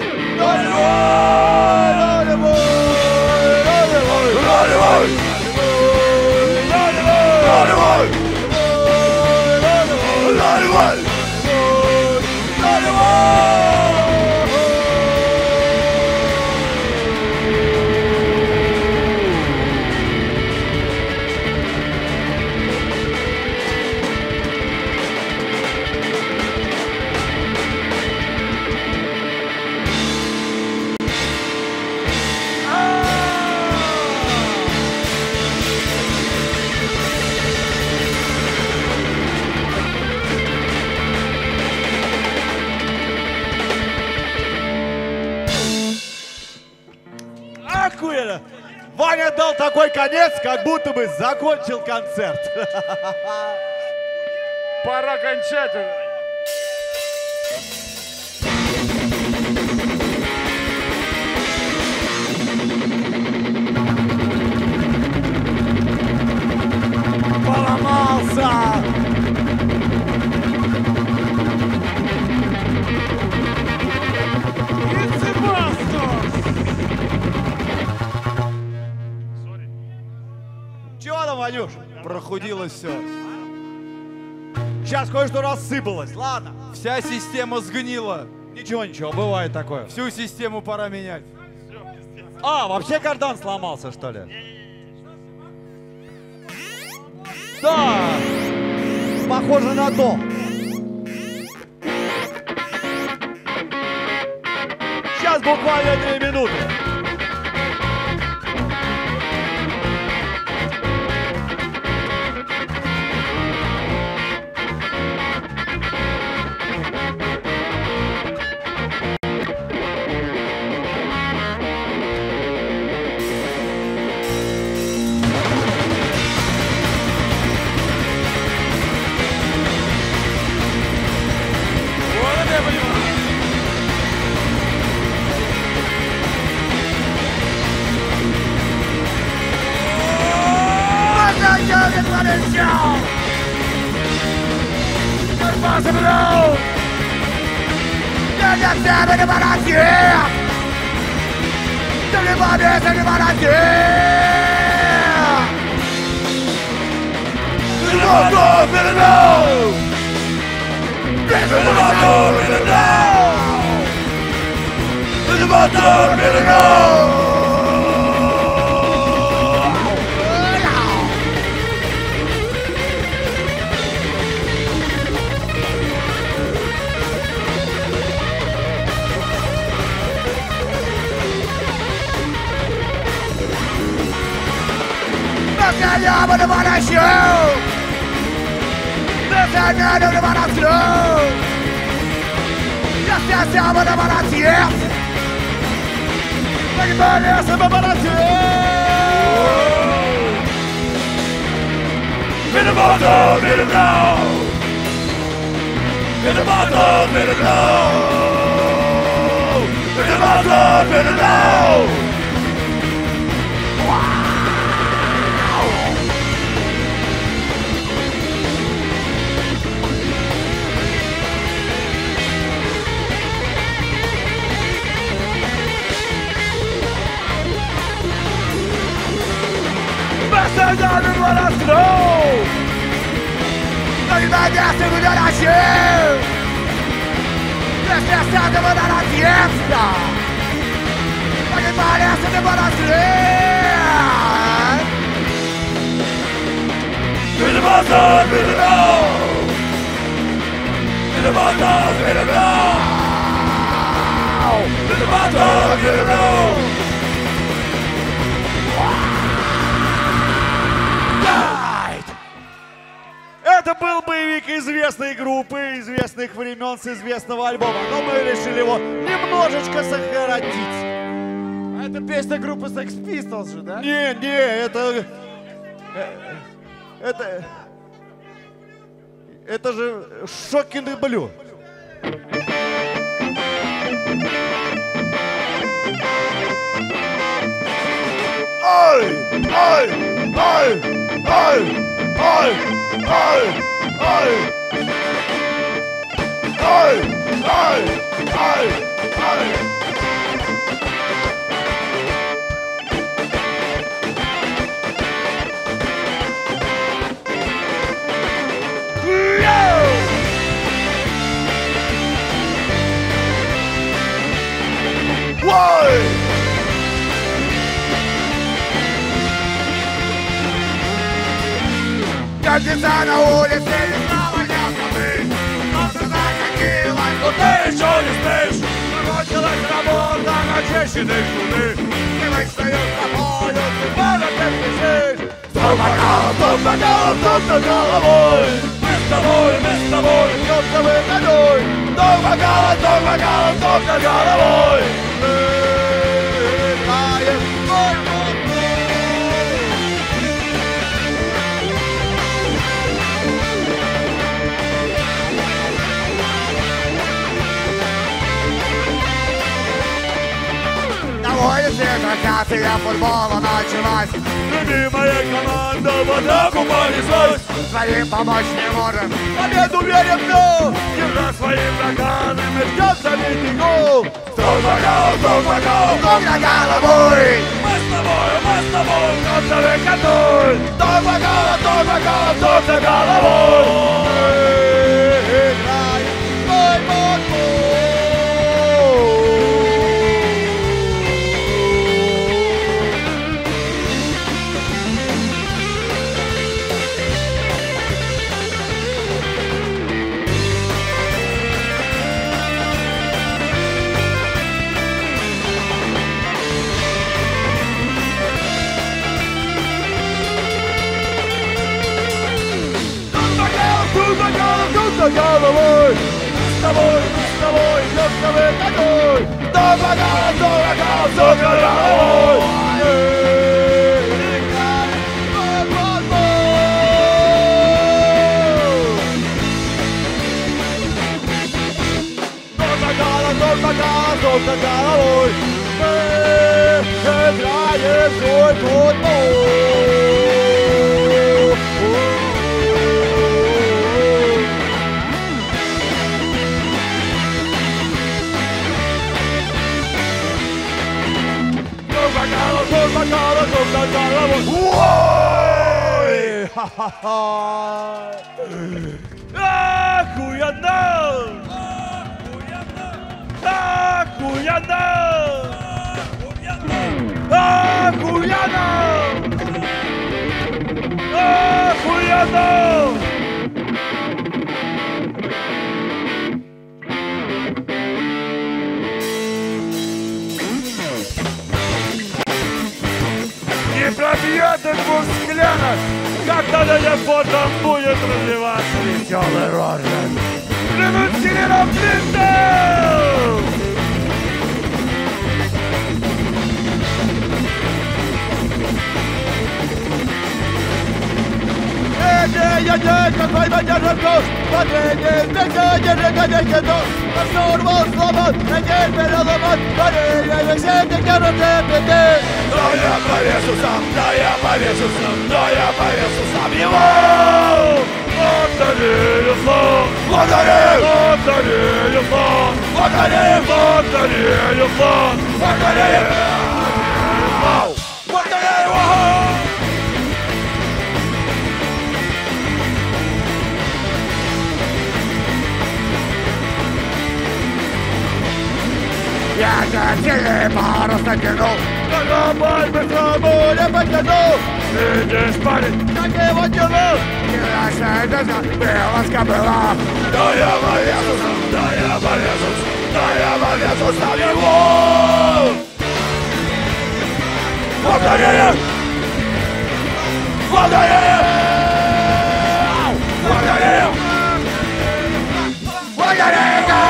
Охуенно! Ваня дал такой конец, как будто бы закончил концерт. Пора кончать. Поломался! Чего там, Ванюш? Прохудилось все. Сейчас кое-что рассыпалось. Ладно. Вся система сгнила. Ничего, бывает такое. Всю систему пора менять. А, вообще кардан сломался, что ли? Да! Похоже на то. Сейчас буквально 2 минуты. я буду подожду. Я буду подожду. Я буду подожду. Я буду подожду. In the bottom, in the blow. In the bottom, in the blow. In the bottom, in the blow. Basta down in what I know. Look at that, I'm gonna shoot. Let's talk about that fiesta. Look at my ass in the bottom street. In the bottom, in the blow. In the bottom, in the blow. In the bottom, in the blow. Это был боевик известной группы, известных времен, с известного альбома. Но мы решили его немножечко сократить. Это песня группы Sex Pistols же, да? Не, это... Это же Shocking Blue. Ой, ой, ой, ой, ой, ой, ой, ой, ой, ой, ой. Ой! Как дитя на улице, не знала я сады. Но сказать, какие лайки. Ты еще не спишь? Закончилась работа, начищенные шуны. И мы встаем с тобою, ты можешь не спешишь. Стоп над головой! Мы с тобой, Ёбка вы водой. стоп над головой! Играем в войну. На улице трансляция футбола началась. Любимая команда в атаку понеслась! Своим помочь не можем. Победу верим, но Держа своим стаканом и ждем забитый гол. стоп над Стоп над головой. Мы с тобой, концовый контроль! Стоп над головой! Играем в войну. Над головой! С тобой, лёгковый контроль! Стоп над головой! Стоп над головой. Мы играем свой футбол. Ой! Охуенно! Охуенно! Охуенно! Охуенно! Не пробьет двух взглядов! потом будет развиваться веселый рожен. Клянусь Селеном Флинтом! Но я повешу сам, да я повешу сам, да я повешу сам его! Лотерею слов! Лотерею! Лотерею слов! Лотерею! Лотерею слов! Лотерею! Лотерею! Я тебе парус натянул, Накопай быстро море потянул! Видишь, парень, как его тянул! и наша жизнь белоска была. Да я повешу сам, да я повешу сам, да я повешу сам его! Лотерея! Лотерея! Лотерея! Лотерея!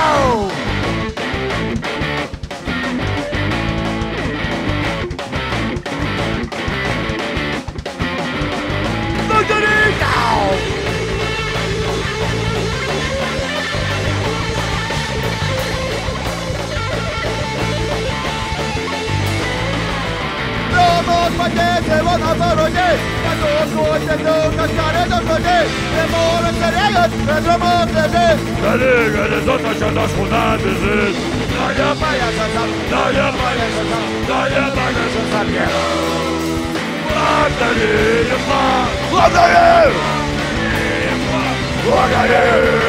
Его на пороге, готов к как карета ходи, не может терять, разработать. Вдали горизонт, еще наш луна бежит! Да я повешу сам, Да я повешу сам, да я повешу сам его! Лотерею слов! Лотерею! Лотерею!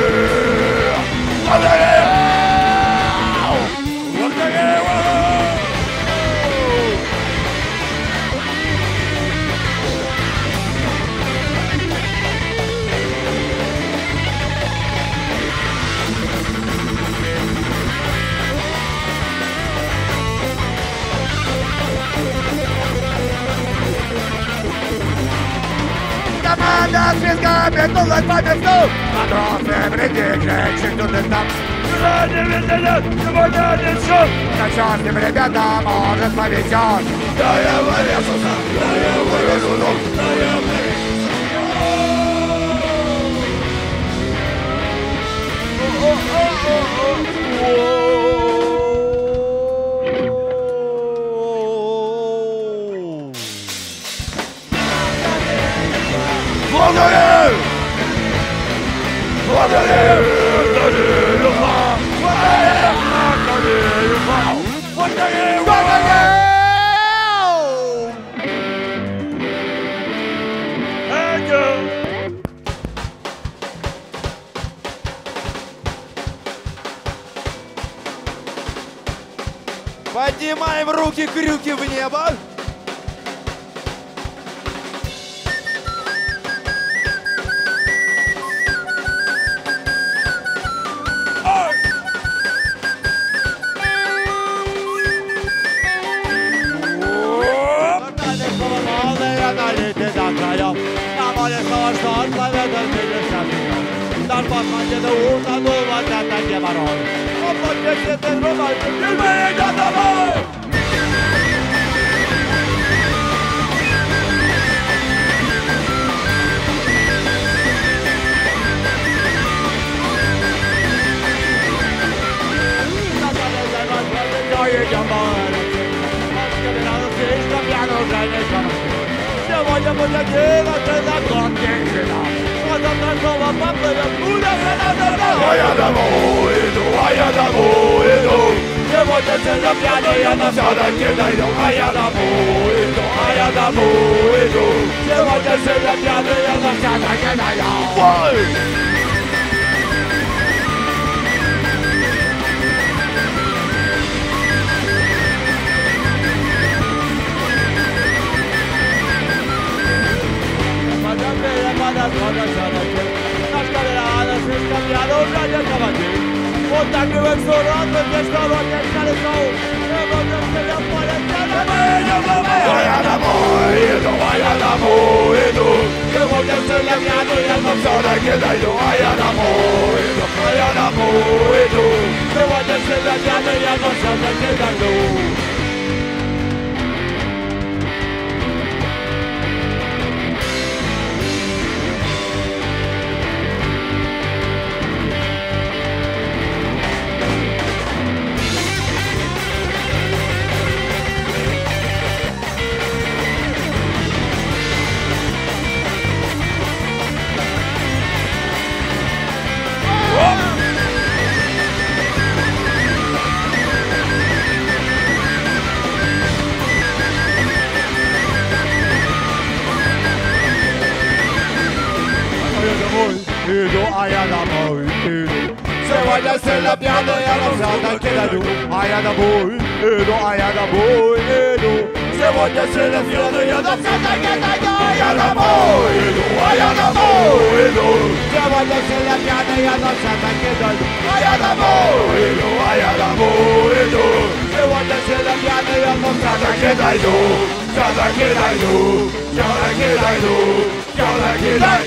Лотерею! Команда свистка метнулась по месту. Матросы вредит женщин, тут и там. Ради вертолет, сегодня один шум! Да чё с ним, ребята, может повезет. Да я повешу сам, да я повешу сам, да я повешу. Лотерею! Лотерею! Лотерею слов! Лотерею слов! Лотерею! Лотерею! Поднимаем руки, крюки в небо. Сегодня мы такие, как это конкретно. А я домой иду, а я домой иду. Сегодня сильно пьяный, я на Все-таки дойду, а я домой иду, а я домой иду. Сегодня сильно пьяный, я на все-таки дойду. Вот так и в эксурат, вы что, вот я колесо. я домой иду, а я домой иду. Сегодня сильно пьяный, но все-таки дойду. А я домой иду, а я домой иду. Сегодня сильно пьяный, но все-таки дойду. Иду, а я домой иду. Сегодня сильно пьяный, но все-таки дойду. А я домой иду, а я домой иду. Сегодня сильно пьяный, но все-таки дойду. А я домой иду, а я домой иду. Сегодня сильно пьяный, но все-таки дойду. А я домой иду, а я домой иду. Сегодня сильно пьяный, но все-таки дойду. Все-таки дойду, все-таки дойду, все-таки дойду.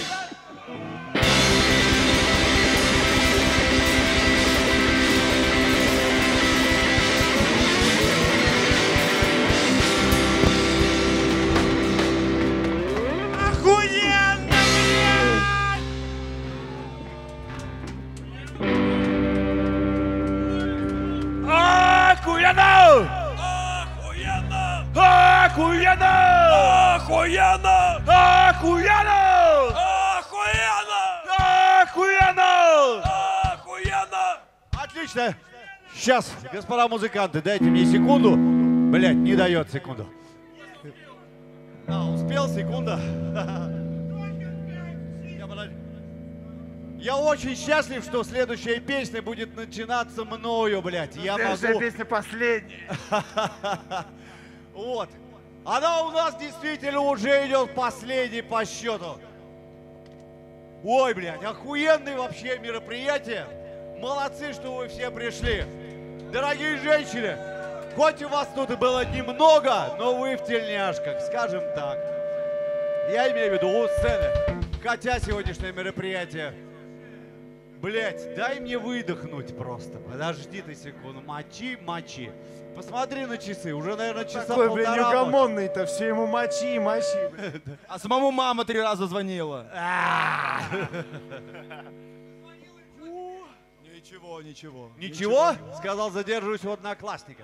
Охуенно! Охуенно! Охуенно! Охуенно! Охуенно! Охуенно! Отлично. Сейчас, господа музыканты, дайте мне секунду. Блять, не дает секунду. Успел, секунда. Я очень счастлив, что следующая песня будет начинаться мною, блядь. Я могу... песня последняя. Вот. Она у нас действительно уже идет последней по счету. Ой, блядь, охуенное вообще мероприятие. Молодцы, что вы все пришли. Дорогие женщины, хоть у вас тут и было немного, но вы в тельняшках, скажем так. Я имею в виду у сцены. Хотя сегодняшнее мероприятие... Блять, дай мне выдохнуть просто. Подожди ты секунду. Мочи, мочи. Посмотри на часы. Уже, наверное, часа Такой, блин, полтора. неугомонный-то, все ему мочи, мочи. А самому мама 3 раза звонила. Ничего, ничего. Ничего? Сказал, задерживаюсь у одноклассника.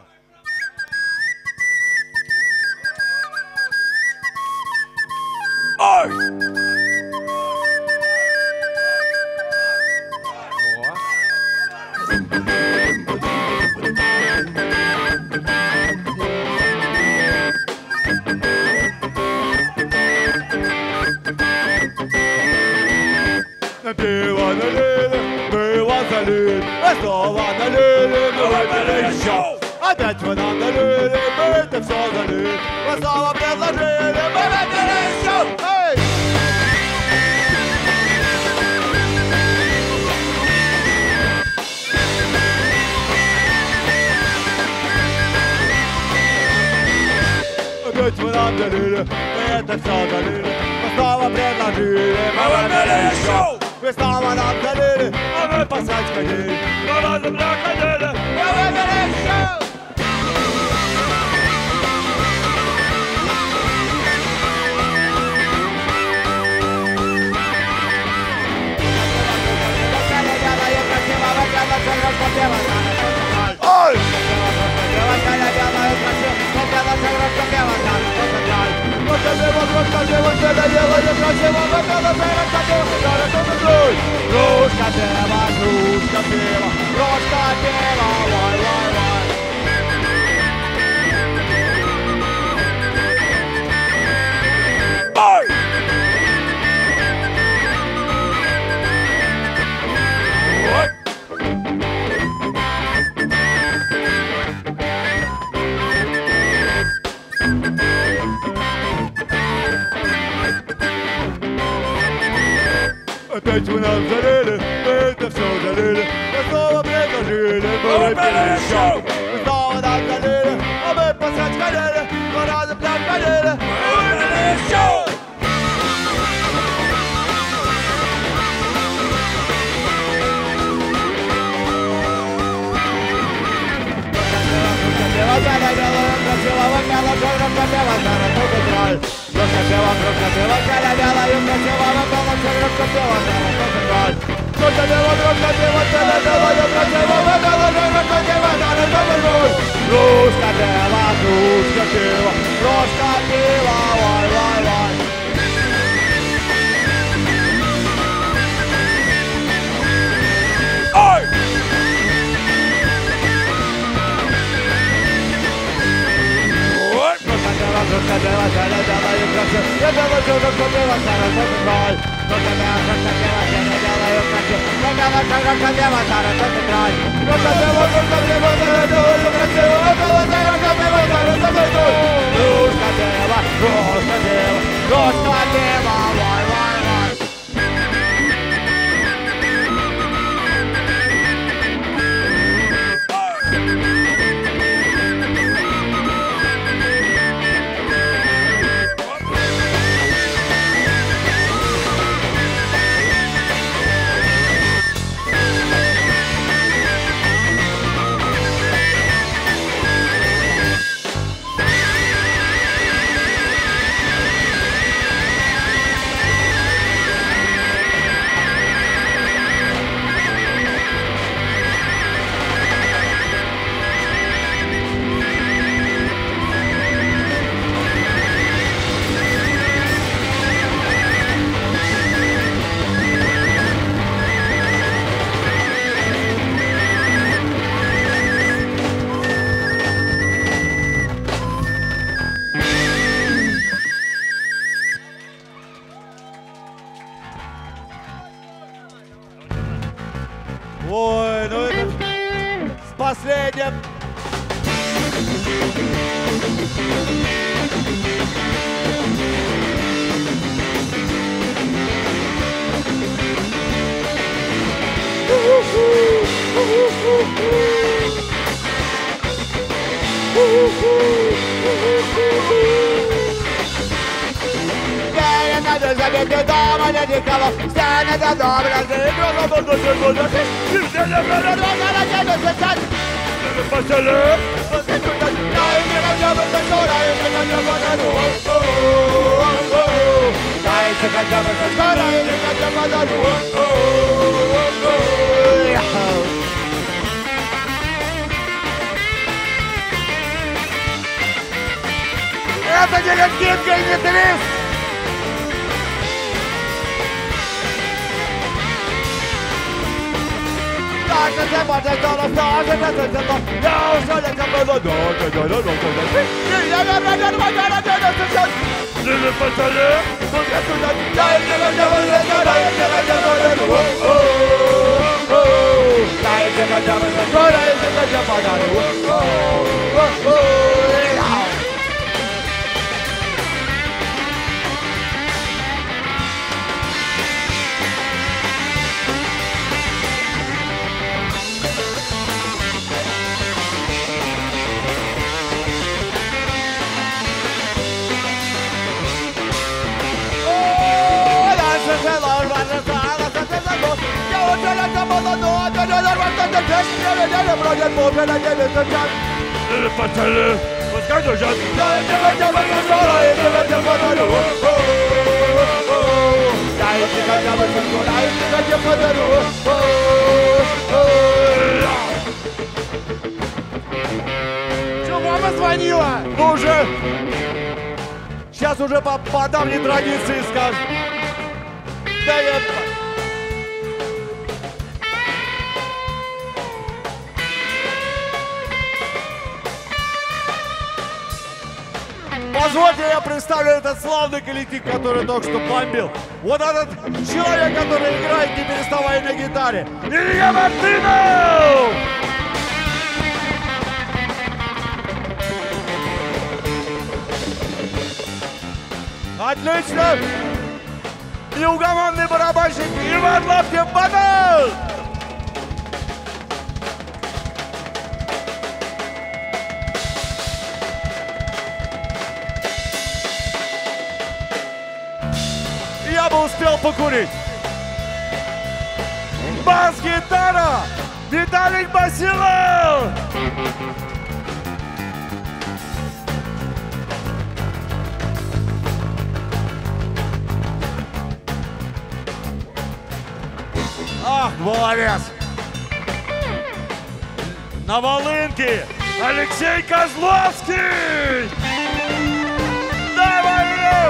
Ой! Пиво налили, пиво залили, снова налили, мы выпили еще. Опять вы нам налили, мы это все залили, вы снова предложили, мы выпили еще. Эй! Опять вы нам залили, мы это все залили, мы снова предложили, мы выпили еще. Вы снова нам залили, а мы пасать ходили, мы на земле ходили, мы выпили еще. Ой! Кружка пива, кружка пива, кружка пива, вай, вай, вай. Ой! Опять вы нам залили, мы это все залили, мы снова предложили, мы выпили еще. Вы снова нам залили, раза приходили. Ой, ну это с последним. Забегай дома, нет никого, станет добро, ты просто буду секунду, ты все не продолжай, на тебе сейчас. Ты постели, ты туда, я не могу быть скоро, я не могу подарю. Я не хочу быть скоро, я не хочу подарю. Это не легкинка и не твист. Что, мама звонила? Ну уже, сейчас уже по давней традиции скажет. Да я... Позвольте, я представлю этот славный коллектив, который только что бомбил. Вот этот человек, который играет, не переставая на гитаре. Илья Мартынов! Отлично! Неугомонный барабанщик Иван Лаптев-Батл! успел покурить. Бас-гитара Виталик Басилов. Ах, молодец. На волынке Алексей Козловский. Давай!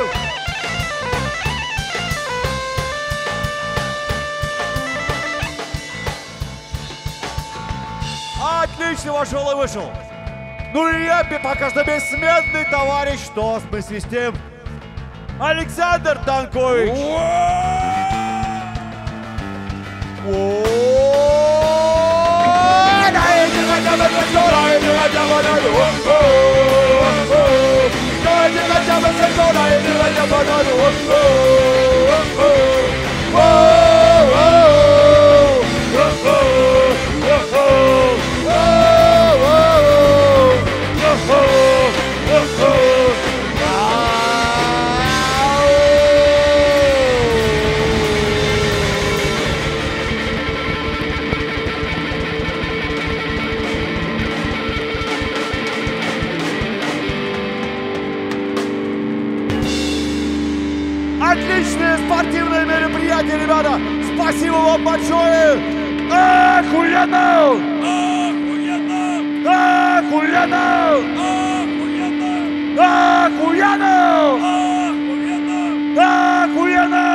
Отлично вошел и вышел. Ну и я пока что бессменный товарищ. Что мы свистим? Александр Танкович. Отличное спортивное мероприятие, ребята! Спасибо вам большое! Охуенно! Охуенно! Охуенно! Охуенно!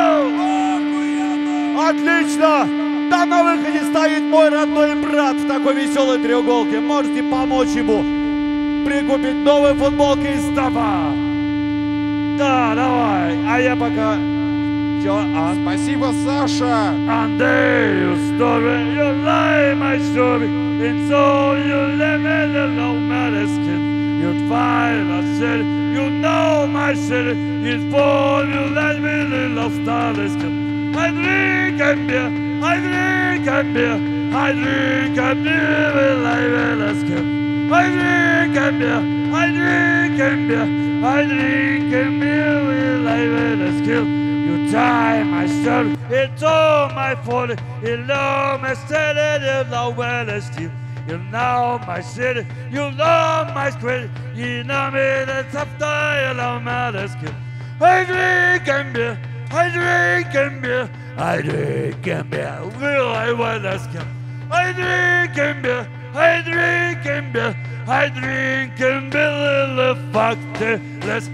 Отлично! Там на выходе стоит мой родной брат в такой веселой треуголке. Можете помочь ему прикупить новые футболки из Стафа. Да, давай. А я пока... Чё? Спасибо, Саша. Under your story, you lie my story. And so you live in a low matter skin. You find a city, you know my city. It's for you let me little starless skin. I drink and beer, I drink and beer, I drink and beer with live skin. I drink and beer, I drink and beer. I drink and beer with live skin. You tie my soul, it's all my fault. You know my city, you know where it's still. You know my city, you know my squid. You know me, that's after you know my skin. I drink and beer, I drink and beer, I drink and beer, will I wear the skin? I drink and beer, I drink and beer, I drink and beer, little fuck, let's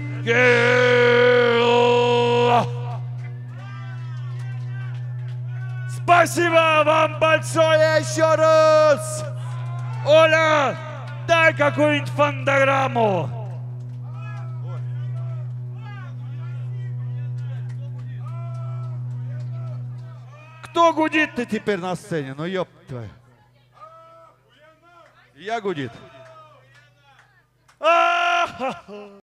go. Спасибо вам большое еще раз! Оля, дай какую-нибудь фонограмму! Кто гудит-то теперь на сцене? Ну ёб твою. Я гудит.